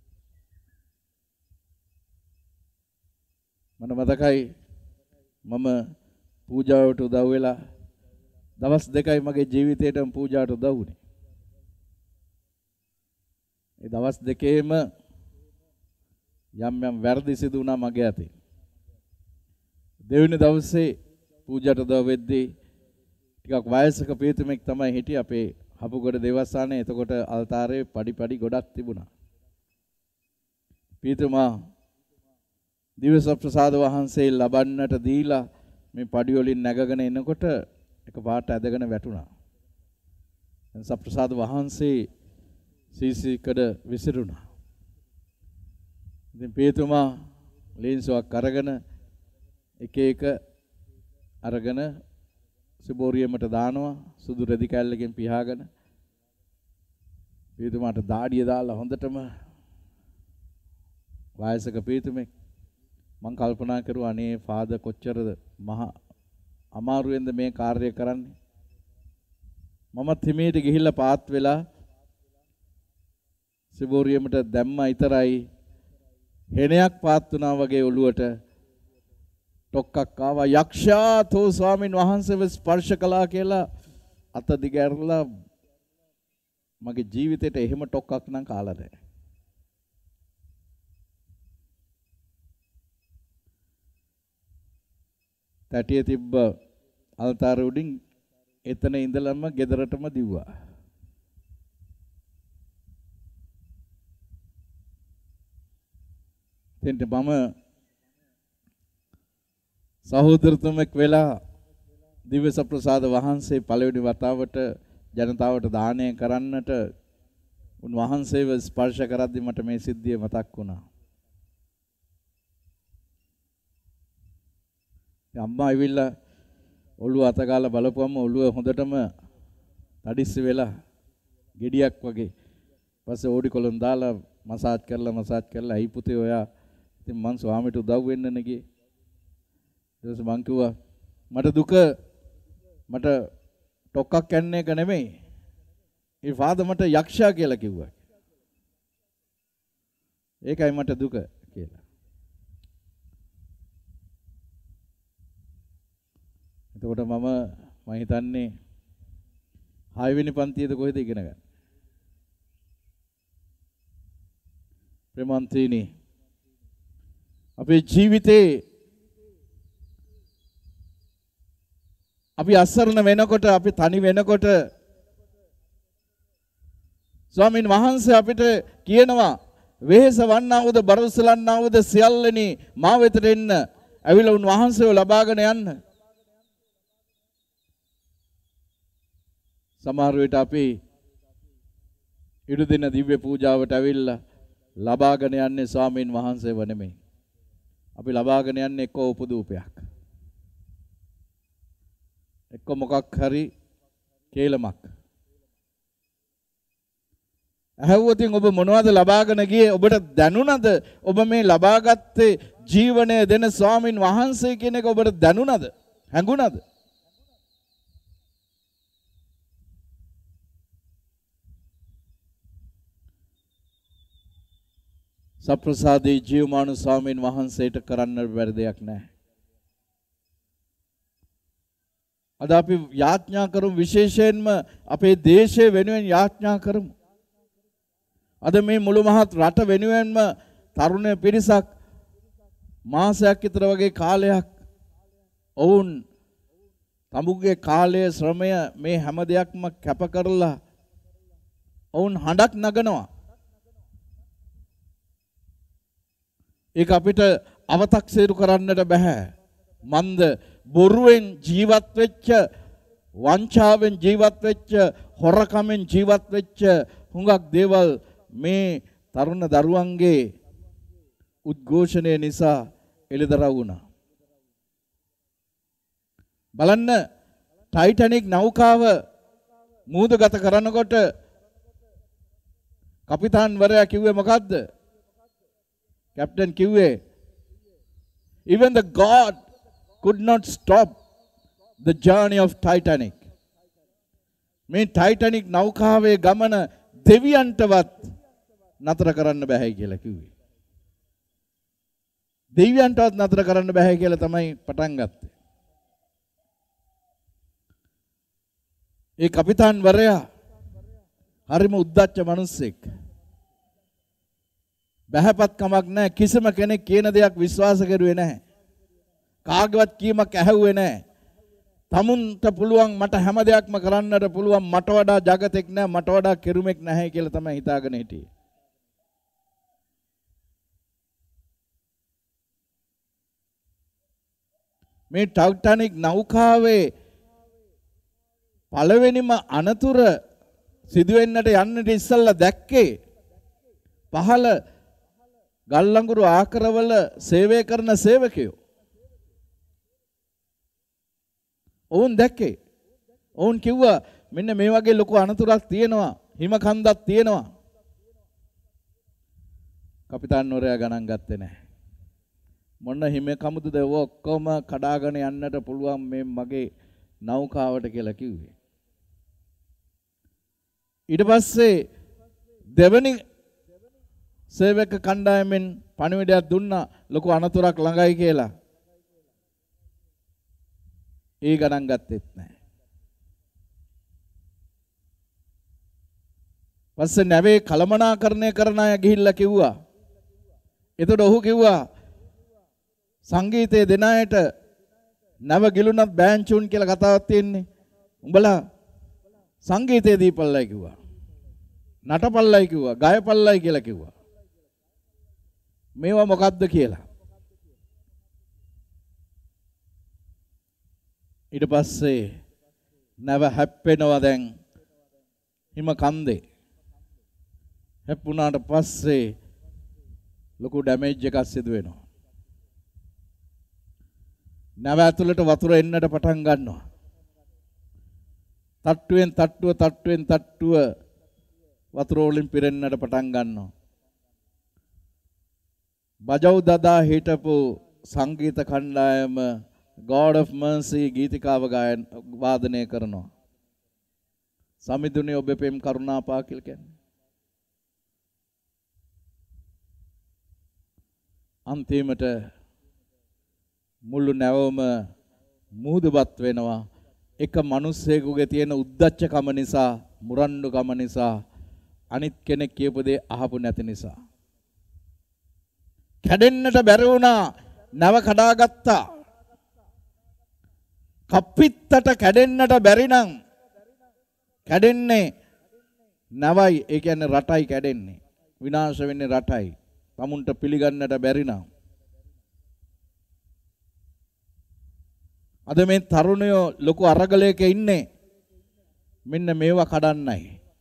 [SPEAKER 1] මම මතකයි මම පූජාවට උදව් වෙලා දවස් දෙකයි මගේ ජීවිතේටම පූජාවට උදව් වුණේ. ඒ දවස් දෙකේම යම් යම් වැරදි සිදු වුණා මගේ අතින්. දෙවෙනි දවසේ පූජාට උදව් වෙද්දී ටිකක් වයසක පියතුමෙක් තමයි හිටියේ අපේ හපුගොඩ දේවස්ථානයේ. එතකොට අල්තාරේ පඩි පඩි ගොඩක් තිබුණා. පියතුමා දිව්‍ය සප්‍රසාද වහන්සේ ලබන්නට දීලා මේ පඩි වලින් නැගගෙන එනකොට එකපාරට ඇදගෙන වැටුණා. දැන් සප්‍රසාද වහන්සේ සීසීකඩ විසිරුණා. ඉතින් පියතුමා ලේන්සුවක් අරගෙන එක එක අරගෙන සිබෝරියමට දානවා සුදු රෙදි කැල්ලකින් පියාගෙන. පියතුමාට දාඩිය දාලා හොඳටම වයසක පියතුමෙක් මං කල්පනා කරුවා අනේ ෆාදර් කොච්චර මහ අමාරුවෙන්ද මේ කාර්යය කරන්නේ. මමත් හිමීට ගිහිල්ලා පාත් වෙලා සිබෝරියමට දැම්ම ඉතරයි හෙනයක් පාත් වුණා වගේ ඔළුවට ටොක්කක් ආවා. යක්ෂයා තෝ ස්වාමින් වහන්සේව ස්පර්ශ කළා කියලා අත දිගහැරලා මගේ ජීවිතේට එහෙම ටොක්කක් නම් කාලා නැහැ. තටිය තිබ්බ අල්තාර උඩින් එතන ඉඳලම ගෙදරටම දිව්වා. එතෙන්ට මම සහෝදරතුමෙක් වෙලා දිව්‍ය සප්‍රසාද වහන්සේ පළවෙනි වතාවට ජනතාවට දානය කරන්නට උන්වහන්සේව ස්පර්ශ කරද්දි මට මේ සිද්ධිය මතක් වුණා. අම්මා ඇවිල්ලා ඔළුව අතගාලා බලපුවම ඔළුව හොඳටම තඩිස්සි වෙලා ගෙඩියක් වගේ. ඊපස්සේ ඕඩි කොලන් දාලා මසාජ් කරලා මසාජ් කරලා අයි පුතේ ඔයා ඉතින් මං ස්වාමීට උදව් වෙන්න නෙගියේ. ඊට පස්සේ මං කිව්වා මට දුක මට ටොක්කක් කන්නේ එක නෙමෙයි. ඒ ෆාදර් මට යක්ෂයා කියලා කිව්වා. ඒකයි මට දුක කියලා. එතකොට මම මම හිතන්නේ හය වෙනි පන්තියේද කොහෙද ඉගෙන ගන්න. ප්‍රේමන්තිනි අපේ ජීවිතේ අපි අසරණ වෙනකොට අපි තනි වෙනකොට ස්වාමීන් වහන්සේ අපිට කියනවා වෙහෙස වන්නා වූද බරසලන්නා වූද සියල්ලනි මා වෙතට එන්න ඇවිල්ලා උන් වහන්සේව ලබාගෙන යන්න. සමහර විට අපි ඉරු දින දිව්‍ය පූජාවට ඇවිල්ලා ලබාගෙන යන්නේ ස්වාමීන් වහන්සේව නෙමෙයි. අපි ලබාගෙන යන්නේ එක්ක උපදූපයක්. එක්ක මොකක් හරි කේලමක්. ඇහුවොතින් ඔබ මොනවද ලබාගෙන ගියේ? ඔබට දැනුණද ඔබ මේ ලබාගත්තේ ජීවනය දෙන ස්වාමීන් වහන්සේ කියන එක ඔබට දැනුණද? හැඟුණද? සප්‍රසාදී ජීවමාන ස්වාමීන් වහන්සේට කරන්න බැරි දෙයක් නැහැ. අද අපි යාඥා කරමු, විශේෂයෙන්ම අපේ දේශය වෙනුවෙන් යාඥා කරමු. අද මේ මුළු මහත් රට වෙනුවෙන්ම තරුණ පිරිසක් මාසයක් විතර වගේ කාලයක් ඔවුන් තමුගේ කාලයේ ශ්‍රමය මේ හැම දෙයක්ම කැප කරලා ඔවුන් හඬක් නගනවා. ඒක අපිට අව탁සීරු කරන්නට බෑ. මන්ද බොරුවෙන් ජීවත් වෙච්ච, වංචාවෙන් ජීවත් වෙච්ච, හොරකමෙන් ජීවත් වෙච්ච හුඟක් දේවල් මේ තරුණ දරුවන්ගේ උද්ඝෝෂණය නිසා එළිදරව් වුණා. බලන්න ටයිටැනික් නෞකාව මූදගත කරනකොට කපිතාන්වරයා කිව්වේ මොකද්ද? කැප්ටන් කිව්වේ even the God could not stop the journey of Titanic. මේ ටයිටැනික් නෞකාවේ ගමන දෙවියන්ටවත් නතර කරන්න බෑ කියලා කිව්වේ. දෙවියන්ටවත් නතර කරන්න බෑ කියලා තමයි පටන් ගත්තේ. ඒ කපිතාන්වරයා හරිම උද්දච්ච මිනිස්සෙක්. බහැපත් කමක් නැහැ. කිසිම කෙනෙක් කියන දෙයක් විශ්වාස කරුවේ නැහැ. කාගවත් කීමක් ඇහුවේ නැහැ. තමුන්ට පුළුවන් මට හැම දෙයක්ම කරන්නට පුළුවන්, මට වඩා జగතෙක් නැහැ, මට වඩා කෙරුමෙක් නැහැ කියලා තමයි හිතාගෙන හිටියේ. මේ ටයිටැනික් නෞකාවේ පළවෙනිම අනතුර සිදුවෙන්නට යන්නට ඉස්සෙල්ලා දැක්කේ පහළ ගල්ලංගුරු ආකරවල සේවය කරන සේවකයෝ. ඔවුන් දැක්කේ. ඔවුන් කිව්වා මෙන්න මේ වගේ ලොකු අනතුරක් තියෙනවා, හිම කන්දක් තියෙනවා. කපිතාන්වරයා ගණන් ගත්තේ නැහැ. මොන හිම කමුදුද ඔක්කොම කඩාගෙන යන්නට පුළුවන් මේ මගේ නෞකාවට කියලා කිව්වේ. ඊට පස්සේ දෙවනි සේවක කණ්ඩායමෙන් පණිවිඩයක් දුන්නා ලොකු අනතුරක් ළඟයි කියලා. ඒ ගණන් ගත්තෙත් නැහැ. පස්සේ නැවේ කලමනාකරණය කරන අය ගිහිල්ලා කිව්වා. එතකොට ඔහු කිව්වා සංගීතයේ දෙන අයට නැව ගිලුණත් බෑන්චුන් කියලා කතාවක් තියෙන්නේ. උඹලා සංගීතයේ දීපල්ලයි කිව්වා. නටපල්ලයි කිව්වා. ගායපල්ලයි කියලා කිව්වා. මේවා මොකද්ද කියලා. ඊට පස්සේ නැව හැප්පෙනවා දැන් හිම කන්දේ. හැප්පුණාට පස්සේ ලොකු ඩැමේජ් එකක් සිදු වෙනවා. නැව ඇතුළට වතුර එන්නට පටන් ගන්නවා. තට්ටුවෙන් තට්ටුව තට්ටුවෙන් තට්ටුව වතුර වලින් පිරෙන්නට පටන් ගන්නවා. බජව් දදා හිටපු සංගීත කණ්ඩායම God of Mercy ගීතිකාව ගායන වාදනය කරනවා. සමිඳුනේ ඔබ පෙම් කරුණාපා කියලා කියන්නේ. අන්තිමට මුළු නැවම මූදවත් වෙනවා. එක මිනිස්සෙකුගේ තියෙන උද්දච්චකම නිසා, මුරණ්ඩුකම නිසා, අනිත් කෙනෙක් කියපු දේ අහපු නැති නිසා. කැඩෙන්නට බැරි වුණා. නැව කඩාගත්තා. කප්පිත්තට කැඩෙන්නට බැරි නම් කැඩෙන්නේ නැවයි. ඒ කියන්නේ රටයි කැඩෙන්නේ. විනාශ වෙන්නේ රටයි. තමුන්ට පිළිගන්නට බැරි නම්. අද මේ තරුණයෝ ලොකු අරගලයක ඉන්නේ මෙන්න මේවා කඩන්නයි.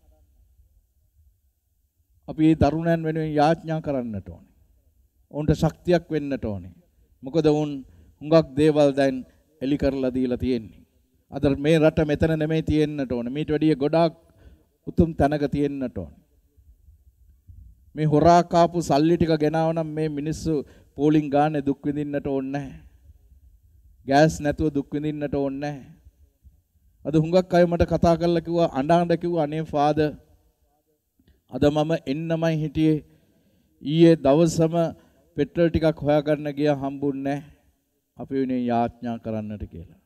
[SPEAKER 1] අපි මේ තරුණයන් වෙනුවෙන් යාඥා කරන්නට ඕනේ. උන්ට ශක්තියක් වෙන්නට ඕනේ. මොකද උන් හුඟක් දේවල් දැන් එලි කරලා දීලා තියෙන්නේ. අද මේ රට මෙතන නෙමෙයි තියෙන්නට ඕනේ. මීට වැඩිය ගොඩාක් උතුම් තැනක තියෙන්නට ඕනේ. මේ හොරා කාපු සල්ලි ටික ගෙනාව නම් මේ මිනිස්සු පෝලිං ගානේ දුක් විඳින්නට ඕනේ නැහැ. ගෑස් නැතුව දුක් විඳින්නට ඕනේ නැහැ. අද හුඟක් අය මට කතා කරලා කිව්වා, අඬ අඬ කිව්වා අනේ ෆාදර් අද මම එන්නමයි හිටියේ. ඊයේ දවසම පෙට්‍රල් ටිකක් හොයාගන්න ගියා හම්බුන්නේ නැහැ. අපි වෙනුවෙන් යාඥා කරන්නට කියලා.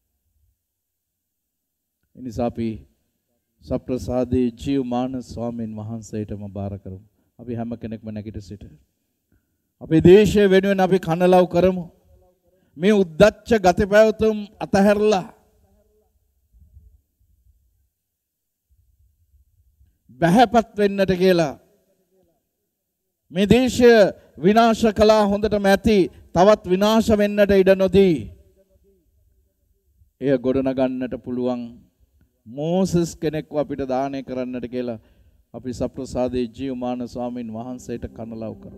[SPEAKER 1] ඒ නිසා අපි සප්‍රසාදේ ජීවමාන ස්වාමීන් වහන්සේටම බාර කරමු. අපි හැම කෙනෙක්ම නැගිට සිට අපේ දේශය වෙනුවෙන් අපි කනලව් කරමු. මේ උද්දච්ච ගති පැවතුම් අතහැරලා බහැපත් වෙන්නට කියලා මේ දේශය විනාශ කළා හොඳටම ඇති තවත් විනාශ වෙන්නට ඉඩ නොදී එය ගොඩනගන්නට පුළුවන් මෝසස් කෙනෙක්ව අපිට දානය කරන්නට කියලා අපි සප්‍රසාදේ ජීවමාන ස්වාමීන් වහන්සේට කනලව් කරමු.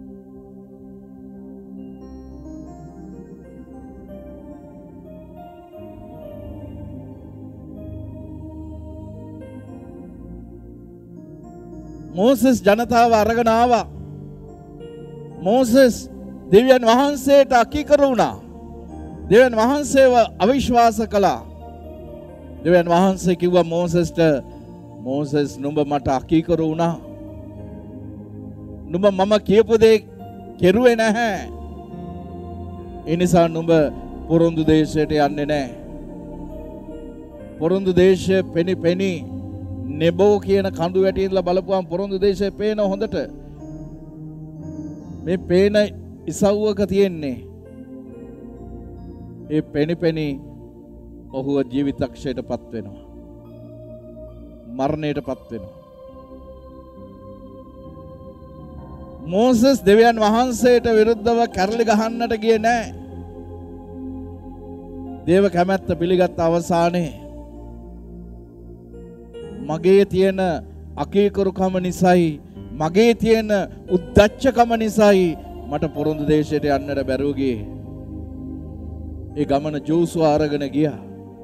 [SPEAKER 1] මෝසස් ජනතාව අරගෙන ආවා. මෝසස් දෙවියන් වහන්සේට අකීකරු වුණා. දෙවියන් වහන්සේව අවිශ්වාස කළා. දෙවියන් වහන්සේ කිව්වා මෝසස්ට මෝසස් නුඹ මට අකීකරු වුණා. නුඹ මම කියපු දේ කෙරුවේ නැහැ. ඒ නිසා නුඹ පොරොන්දු දේශයට යන්නේ නැහැ. පොරොන්දු දේශය පෙනි පෙනි නෙබෝ කියන කඳු වැටි ඉඳලා බලපුවාම පොරොන්දු දේශය පේන හොඳට. මේ පේන ඉසව්වක තියෙන්නේ ඒ පෙනි පෙනි ඔහුව ජීවිතක්ෂයට පත් වෙනවා. මරණයට පත් වෙනවා. මෝසස් දෙවියන් වහන්සේට විරුද්ධව කැරලි ගහන්නට ගියේ නැහැ. දේව කැමැත්ත පිළිගත් අවසානයේ මගේ තියෙන අකීකරුකම නිසායි මගේ තියෙන උද්දච්චකම නිසායි මට පොරොන්දු දේශයට යන්නට බැරුව ගියේ. ඒ ගමන ජෝසුව අරගෙන ගියා.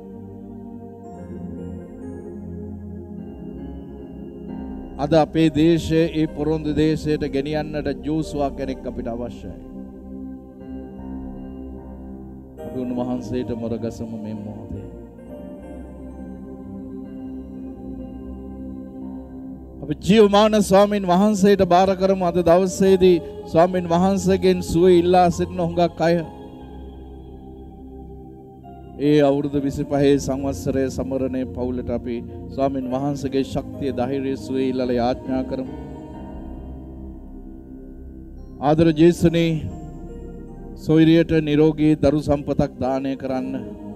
[SPEAKER 1] අද අපේ දේශයේ ඒ පොරොන්දු දේශයට ගෙනියන්නට ජෝසුවා කෙනෙක් අපිට අවශ්‍යයි. අපි උන්වහන්සේට මොරගසමු මේ මොහොතේ. අපි ජීවමාන ස්වාමීන් වහන්සේට බාර කරමු. අද දවසේදී ස්වාමීන් වහන්සේගෙන් සුවය ඉල්ලා සිටින හුඟක් අය ඒ අවුරුදු විසිපහේ සංවත්සරයේ සමරණේ පවුලට අපි ස්වාමීන් වහන්සේගේ ශක්තිය ධෛර්යය සුවය ඉල්ලලා යාඥා කරමු. ආදර ජේසුනේ සොයිරියට නිරෝගී දරු සම්පතක් දානය කරන්න.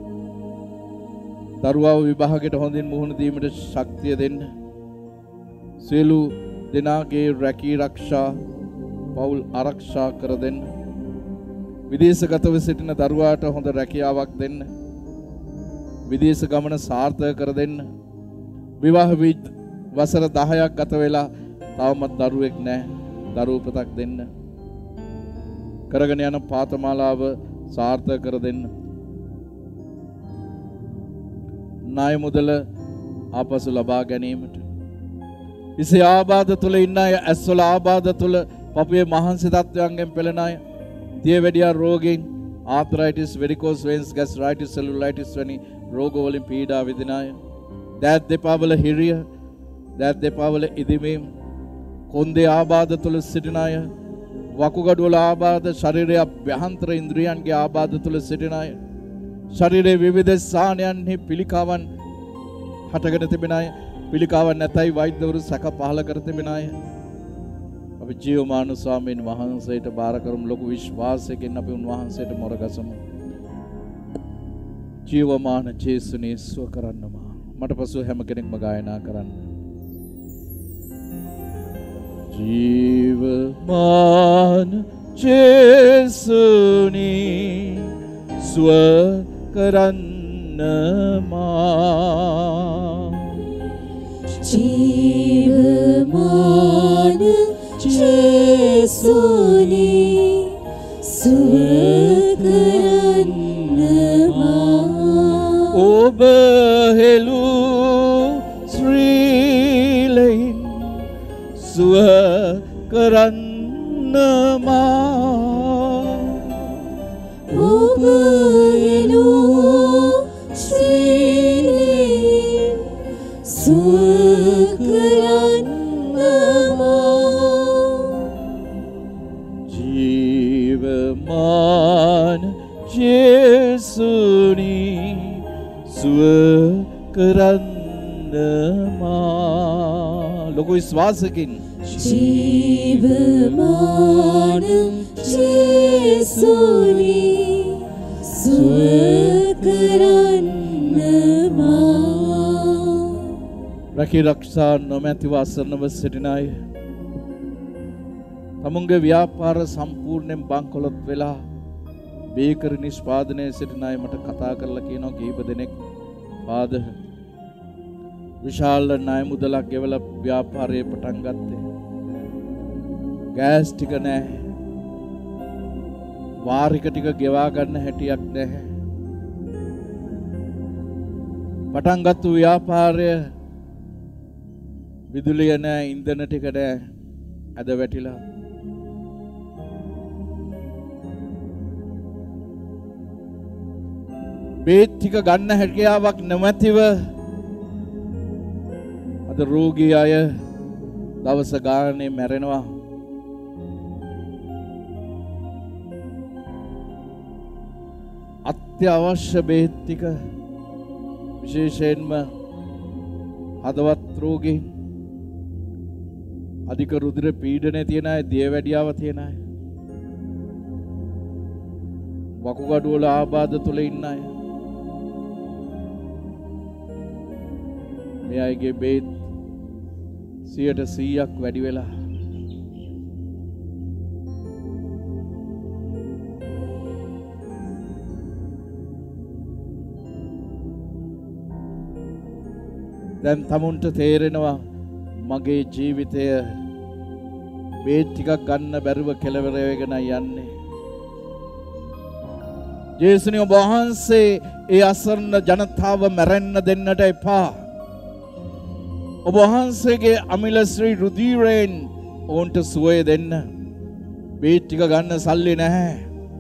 [SPEAKER 1] දරුවාව විභාගයට හොඳින් මුහුණ දීමට ශක්තිය දෙන්න. සියලු දෙනාගේ රැකී ආරක්ෂා පවුල් ආරක්ෂා කර දෙන්න. විදේශගතව සිටින දරුවාට හොඳ රැකියාවක් දෙන්න. විදේශ ගමන සාර්ථක කර දෙන්න. විවාහ වසර දහයක් ගත වෙලා තවමත් දරුවෙක් නැහැ. දරුවපතක් දෙන්න. කරගෙන යන පාතමාලාව සාර්ථක කර දෙන්න. ණය මුදල ආපසු ලබා ගැනීමට ඉසේ ආබාධ තුල ඉන්න අය, ඇස්වල ආබාධ තුල පපුවේ මහන්සි තත්වයන්ගෙන් පෙළෙන අය, දියවැඩියා රෝගීන්, ආතරයිටිස්, වෙරිකෝස් වෙයින්ස්, ගැස්ට්‍රයිටිස්, සෙලුලයිටිස් වැනි රෝග වලින් පීඩා විඳින අය, දෑත් දෙපා වල හිරිය, දෑත් දෙපා වල ඉදිමීම්, කොන්දේ ආබාධ තුල සිටින අය, වකුගඩු වල ආබාධ, ශරීරයේ අභ්‍යන්තර ඉන්ද්‍රියන්ගේ ආබාධ තුල සිටින අය, ශරීරයේ විවිධ ස්ථානයන්හි පිළිකාවන් හටගෙන තිබෙන අය, පිළිකාවක් නැතයි වෛද්‍යවරු සැක පහල කර තිබෙන අය අපි ජීවමාන ස්වාමීන් වහන්සේට බාර කරමු. ලොකු විශ්වාසයකින් අපි උන්වහන්සේට මොරගසමු. ජීවමාන ජේසුනේ සුව කරන්නම. මට පසු හැම කෙනෙක්ම ගායනා කරන්න. ජීවමාන ජේසුනේ සුව කරන්නමා.
[SPEAKER 3] ජීවමාන ජේසුනේ සුව කරන්නමා.
[SPEAKER 1] ඔබ හෙළු ශ්‍රීලයින් සුව කරන්නමා.
[SPEAKER 3] ඔබ හෙළු ශ්‍රීලයින් සුව කරන්නමා. ජීවමාන ජේසුනේ සුව කරන්නමා. ලොකු විශ්වාසකින් ජීවමාන ජේසුනේ සුව කරන්න මා
[SPEAKER 1] රැකී රක්ෂා නොමැතිව අසරණව සිටින අය තමුන්ගේ ව්‍යාපාර සම්පූර්ණයෙන් බංකොලොත් වෙලා බේකරි නිෂ්පාදනයේ සිටින අය මට කතා කරලා කියනවා කීප දෙනෙක් ආද විශාල ණය මුදලක් ගෙවලා ව්‍යාපාරය පටන් ගත්තේ ගෑස් ටික නැහැ වාරික ටික ගෙවා ගන්න හැටියක් නැහැ පටන් ගත්ත ව්‍යාපාරය විදුලිය නැහැ ඉන්ධන ටික නැහැ අද වැටිලා බේත් ටික ගන්න හැකියාවක් නැමැතිව අද රෝගී අය දවස ගානේ මැරෙනවා අත්‍යවශ්‍ය බේත් ටික විශේෂයෙන්ම හදවත් රෝගීන් අධික රුධිර පීඩනය තියෙන අය දියවැඩියාව තියෙන අය වකුගඩු වල ආබාධ තුල ඉන්න අය මේ අයගේ බේත් සියයට සීයක් වැඩි වෙලා දැන් තමුන්ට තේරෙනවා මගේ ජීවිතය බේත් ටිකක් ගන්න බැරුව කෙලවර වෙගෙන යන්නේ ජේසුනි ඔබ වහන්සේ ඒ අසරණ ජනතාව මැරෙන්න දෙන්නට එපා ඔබ වහන්සේගේ අමිල ශ්‍රී රුධිරයෙන් ඔවුන්ට සුවය දෙන්න බේත් ටික ගන්න සල්ලි නැහැ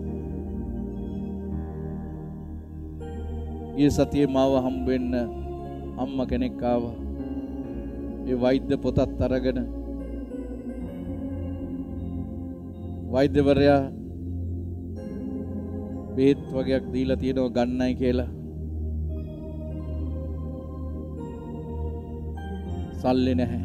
[SPEAKER 1] ඊ සතියේ මාව හම්බ වෙන්න අම්මා කෙනෙක් ආවා ඒ වෛද්‍ය පොතත් අරගෙන වෛද්‍යවරයා බේත් වගේක් දීලා තියෙනවා ගන්නයි කියලා සල්ලි නැහැ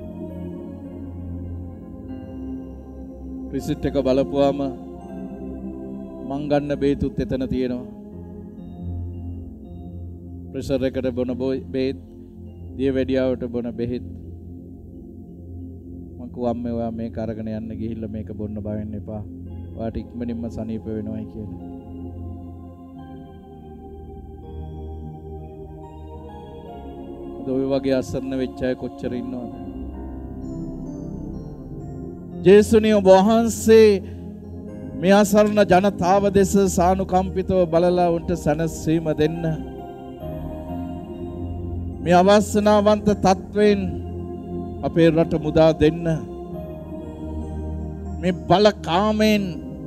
[SPEAKER 1] රිසිට් එක බලපුවාම මං ගන්න බේතුත් එතන තියෙනවා ප්‍රෙෂර් එකට බොන බේත් දියවැඩියාවට බොන බෙහෙත් මං කිව්වා අම්මේ ඔයා මේක අරගෙන යන්න ගිහිල්ලා මේක බොන්න බය වෙන්න එපා ඔයාට ඉක්මනින්ම සනීප වෙනවයි කියලා අද ඔය වගේ අසරණ වෙච්ච අය කොච්චර ඉන්නවද ජේසුනි ඔබ වහන්සේ මේ අසරණ ජනතාව දෙස සානුකම්පිතව බලලා උන්ට සැනසීම දෙන්න මේ අවස්ථනාවන්ත තත්වයෙන් අපේ රට මුදා දෙන්න මේ බලකාමෙන්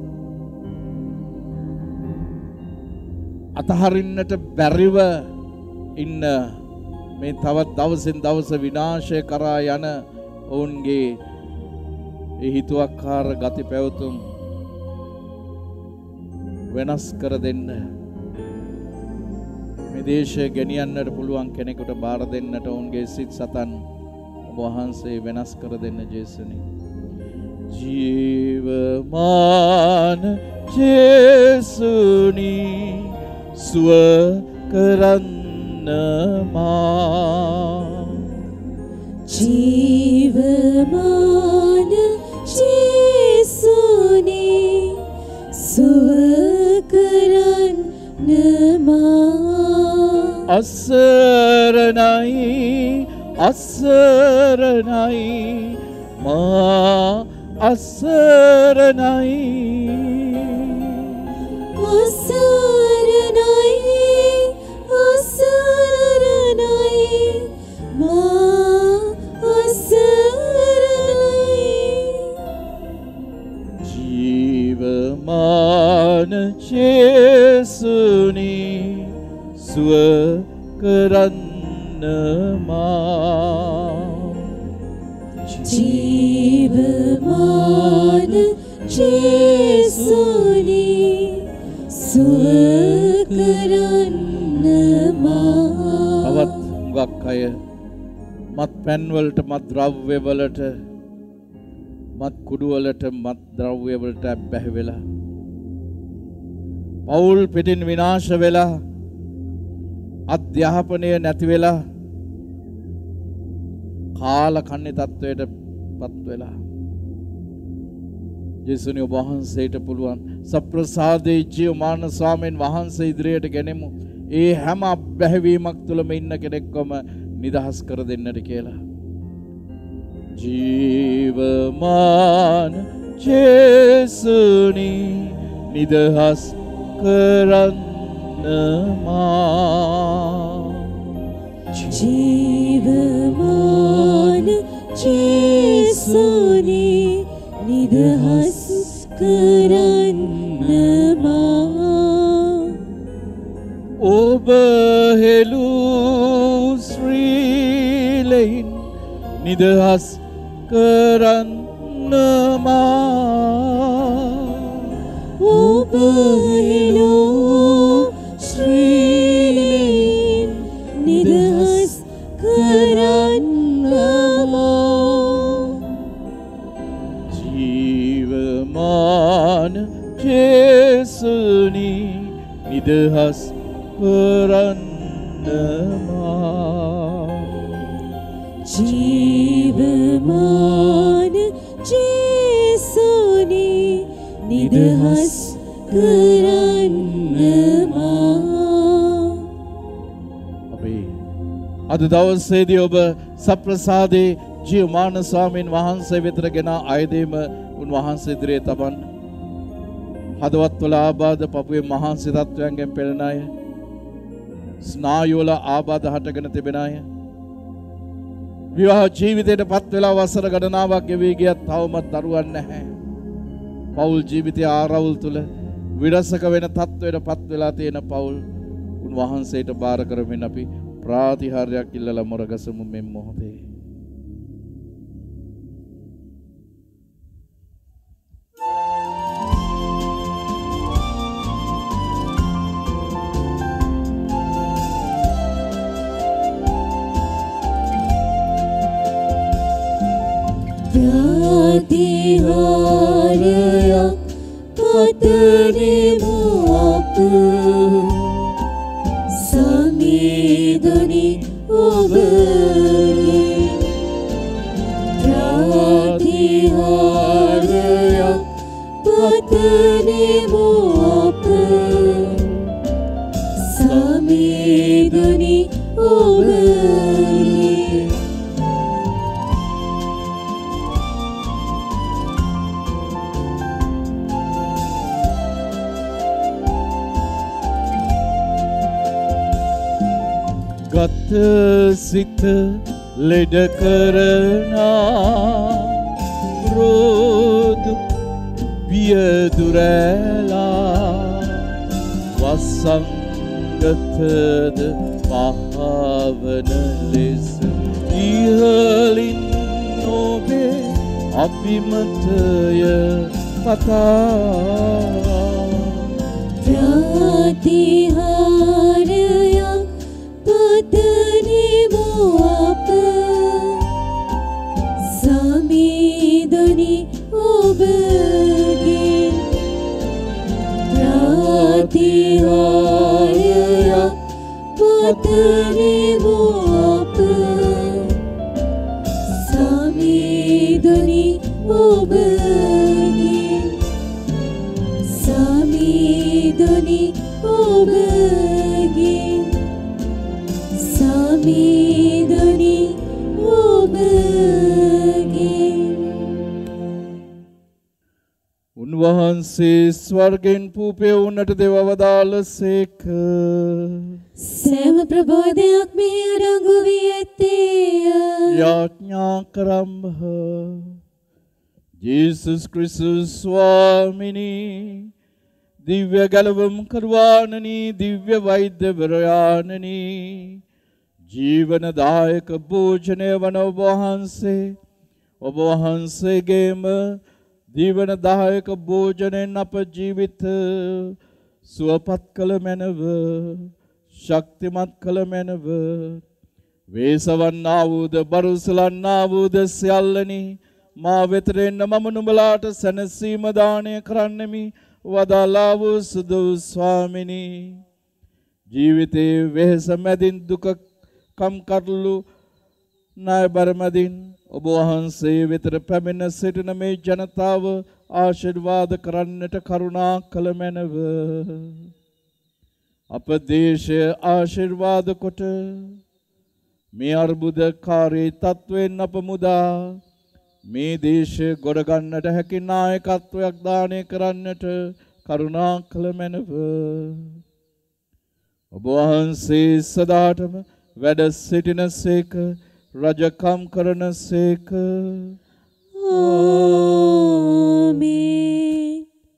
[SPEAKER 1] අතහරින්නට බැරිව ඉන්න මේ තවත් දවසින් දවස විනාශය කරා යන ඔවුන්ගේ ඒ හිතුවක්කාර ගති පැවතුම් වෙනස් කර දෙන්න මේ දේශය ගෙනියන්නට පුළුවන් කෙනෙකුට බාර දෙන්නට ඔවුන්ගේ සිත් සතන් ඔබ වහන්සේ වෙනස් කර දෙන්න ජේසුනි ජීවමාන ජේසුනි සුව කරන්න මා
[SPEAKER 3] ජීවමාන ජේසුනි සුව කරන්න මා
[SPEAKER 1] අසරණයි අසරණයි මා අසරණයි
[SPEAKER 3] අසරණයි අසරණයි මා අසරණයි
[SPEAKER 1] ජීවමාන ජේසුනි සුව කරන්න මා
[SPEAKER 3] ජීවමාන ජේසුනි සුව කරන්න මා
[SPEAKER 1] තවත් හුඟක් අය මත් පැන් වලට මත් ද්‍රව්‍ය වලට මත් කුඩු වලට මත් ද්‍රව්‍ය වලට බැහැ වෙලා පවුල් පිටින් විනාශ වෙලා අධ්‍යාපනය නැති වෙලා කාල කන්නේ තත්වයට පත් වෙලා ජේසුනි ඔබ වහන්සේට පුළුවන් සප්‍රසාදේ ජීවමාන ස්වාමීන් වහන්සේ ඉදිරියට ගෙනෙමු. ඒ හැම බැහැවීමක් තුළම ඉන්න කෙනෙක්වම නිදහස් කර දෙන්නට කියලා. ජීවමාන ජේසුනි නිදහස් කරන්නමා.
[SPEAKER 3] ජීවමාන ජේසුනි නිදහස් කරන්නමා.
[SPEAKER 1] ඔබ හෙළූ ශ්‍රීලයින් නිදහස් කරන්නමා.
[SPEAKER 3] ඔබ හෙළූ ශ්‍රීලයින් නිදහස් කරන්නමා.
[SPEAKER 1] ජීවමාන ජේසුනි නිදහස් කරන්නමා.
[SPEAKER 3] ජීවමාන ජේසුනි නිදහස් කරන්නමා.
[SPEAKER 1] අපි අද දවසේදී ඔබ සප්‍රසාදේ ජීවමාන ස්වාමීන් වහන්සේ වෙතට ගෙන අයදීම උන්වහන්සේ ඉදිරියේ තබන්න. හදවත්වල ආබාධ, පපුවේ මහන්සි තත්වයන්ගෙන් පෙළෙන අය, ස්නායුවල ආබාධ හටගෙන තිබෙන අය, විවාහ ජීවිතයට පත් වෙලා වසර ගණනාවක් ගෙවී ගියත් තවමත් දරුවන් නැහැ. පෞල් ජීවිතය ආරවුල් තුල විරසක වෙන තත්වයට පත් වෙලා තියෙන පෞල් උන්වහන්සේට බාර කරමින් අපි ප්‍රාතිහාර්යයක් ඉල්ලලා මොරගසමු මෙන් මොහොතේ.
[SPEAKER 3] ප්‍රාතිහාර්යයක් පතනෙමු අප සමීදුනි ඔබගේ. ප්‍රාතිහාර්යයක් පතනෙමු අප සමීදුනි ඔබගේ.
[SPEAKER 1] ගත සිත ලෙඩ කරනා රෝදු වියදුරැලා වසංගතද පහවන ලෙස ඉහලින් නොබේ අභිමතය පතා.
[SPEAKER 3] ප්‍රාතිහාර්යයක් පතනෙමු අප සමීදුනි ඔබගේ. ප්‍රාතිහාර්යයක් පතනෙමු අප සමීදුනි ඔබගේ. සමීදුනි ඔබගේ. සමීදුනි ඔබගේ.
[SPEAKER 1] උන්වහන්සේ ස්වර්ගෙන් පූපය වුණට දෙවවදාලසේක.
[SPEAKER 3] සෑම ප්‍රබෝධයක් මෙහි අඩංගු වී ඇත්තේය.
[SPEAKER 1] යාඥා කරම්හ. ජේසුස් ක්‍රිස්තුස් ස්වාමිනී, දිව්‍ය ගැලවම් කරවානනී, දිව්‍ය වෛද්‍යවරයානනී, ජීවනදායක භෝජනය වන ඔබ වහන්සේ, ඔබ වහන්සේගේම ජීවනදායක භෝජනයෙන් අප ජීවිත සුවපත් කළ මැනව, ශක්තිමත් කළ මැනව, වේසවන්නා වූද බරුසලන්නා වූද සියල්ලනි මා වෙතට එන්න මම නුඹලාට සැනසීම දානය කරන්නෙමි. වදාළා වූ සුදු ස්වාමිනී ජීවිතයේ වෙහෙස මැදින් දුක කම්කටොළු ණය බර මැදින් ඔබ වහන්සේ වෙතට පැමිණ සිටින මේ ජනතාව ආශිර්වාද කරන්නට කරුණා කළ මැනව අප දේශය ආශිර්වාද කොට මේ අර්බුදකාරී තත්වයෙන් අප මුදා මේ දේශය ගොඩ ගන්නට හැකි නායකත්වයක් දානය කරන්නට කරුණා කළ මැනව ඔබ වහන්සේ සදාටම වැඩ සිටිනසේක රජකම් කරනසේක
[SPEAKER 3] ආමේන්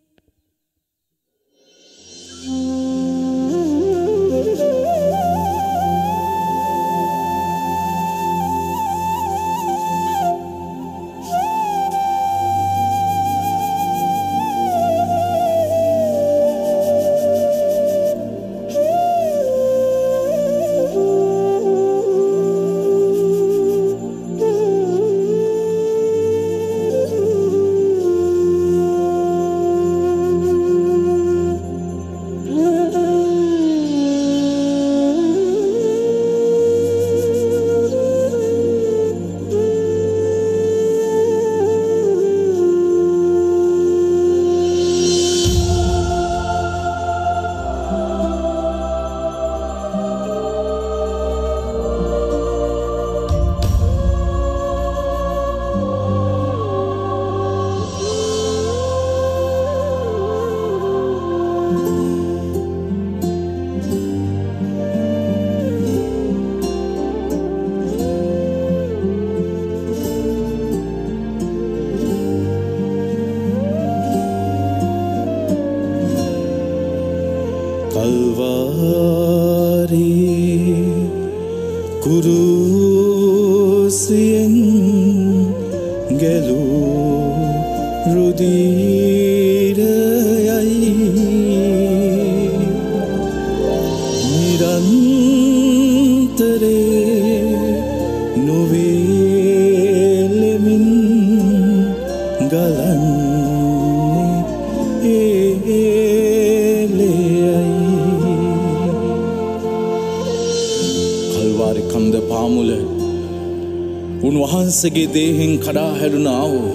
[SPEAKER 2] උන්වහන්සේගේ දේහෙන් කඩා හැරුණා වූ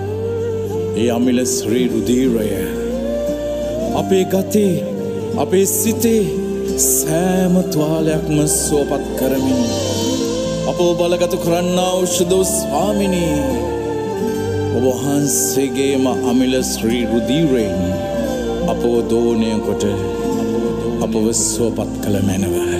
[SPEAKER 2] ඒ අමිල ශ්‍රී රුධිරය අපේ ගතේ අපේ සිතේ සෑම තුවාලයක්ම සුවපත් කරමින් අපව බලගත කරන්නා වූ සුදු ස්වාමිනී ඔබ වහන්සේගේම අමිල ශ්‍රී රුධිරයෙන් අපව දෝණය කොට අපව සුවපත් කළ මැනව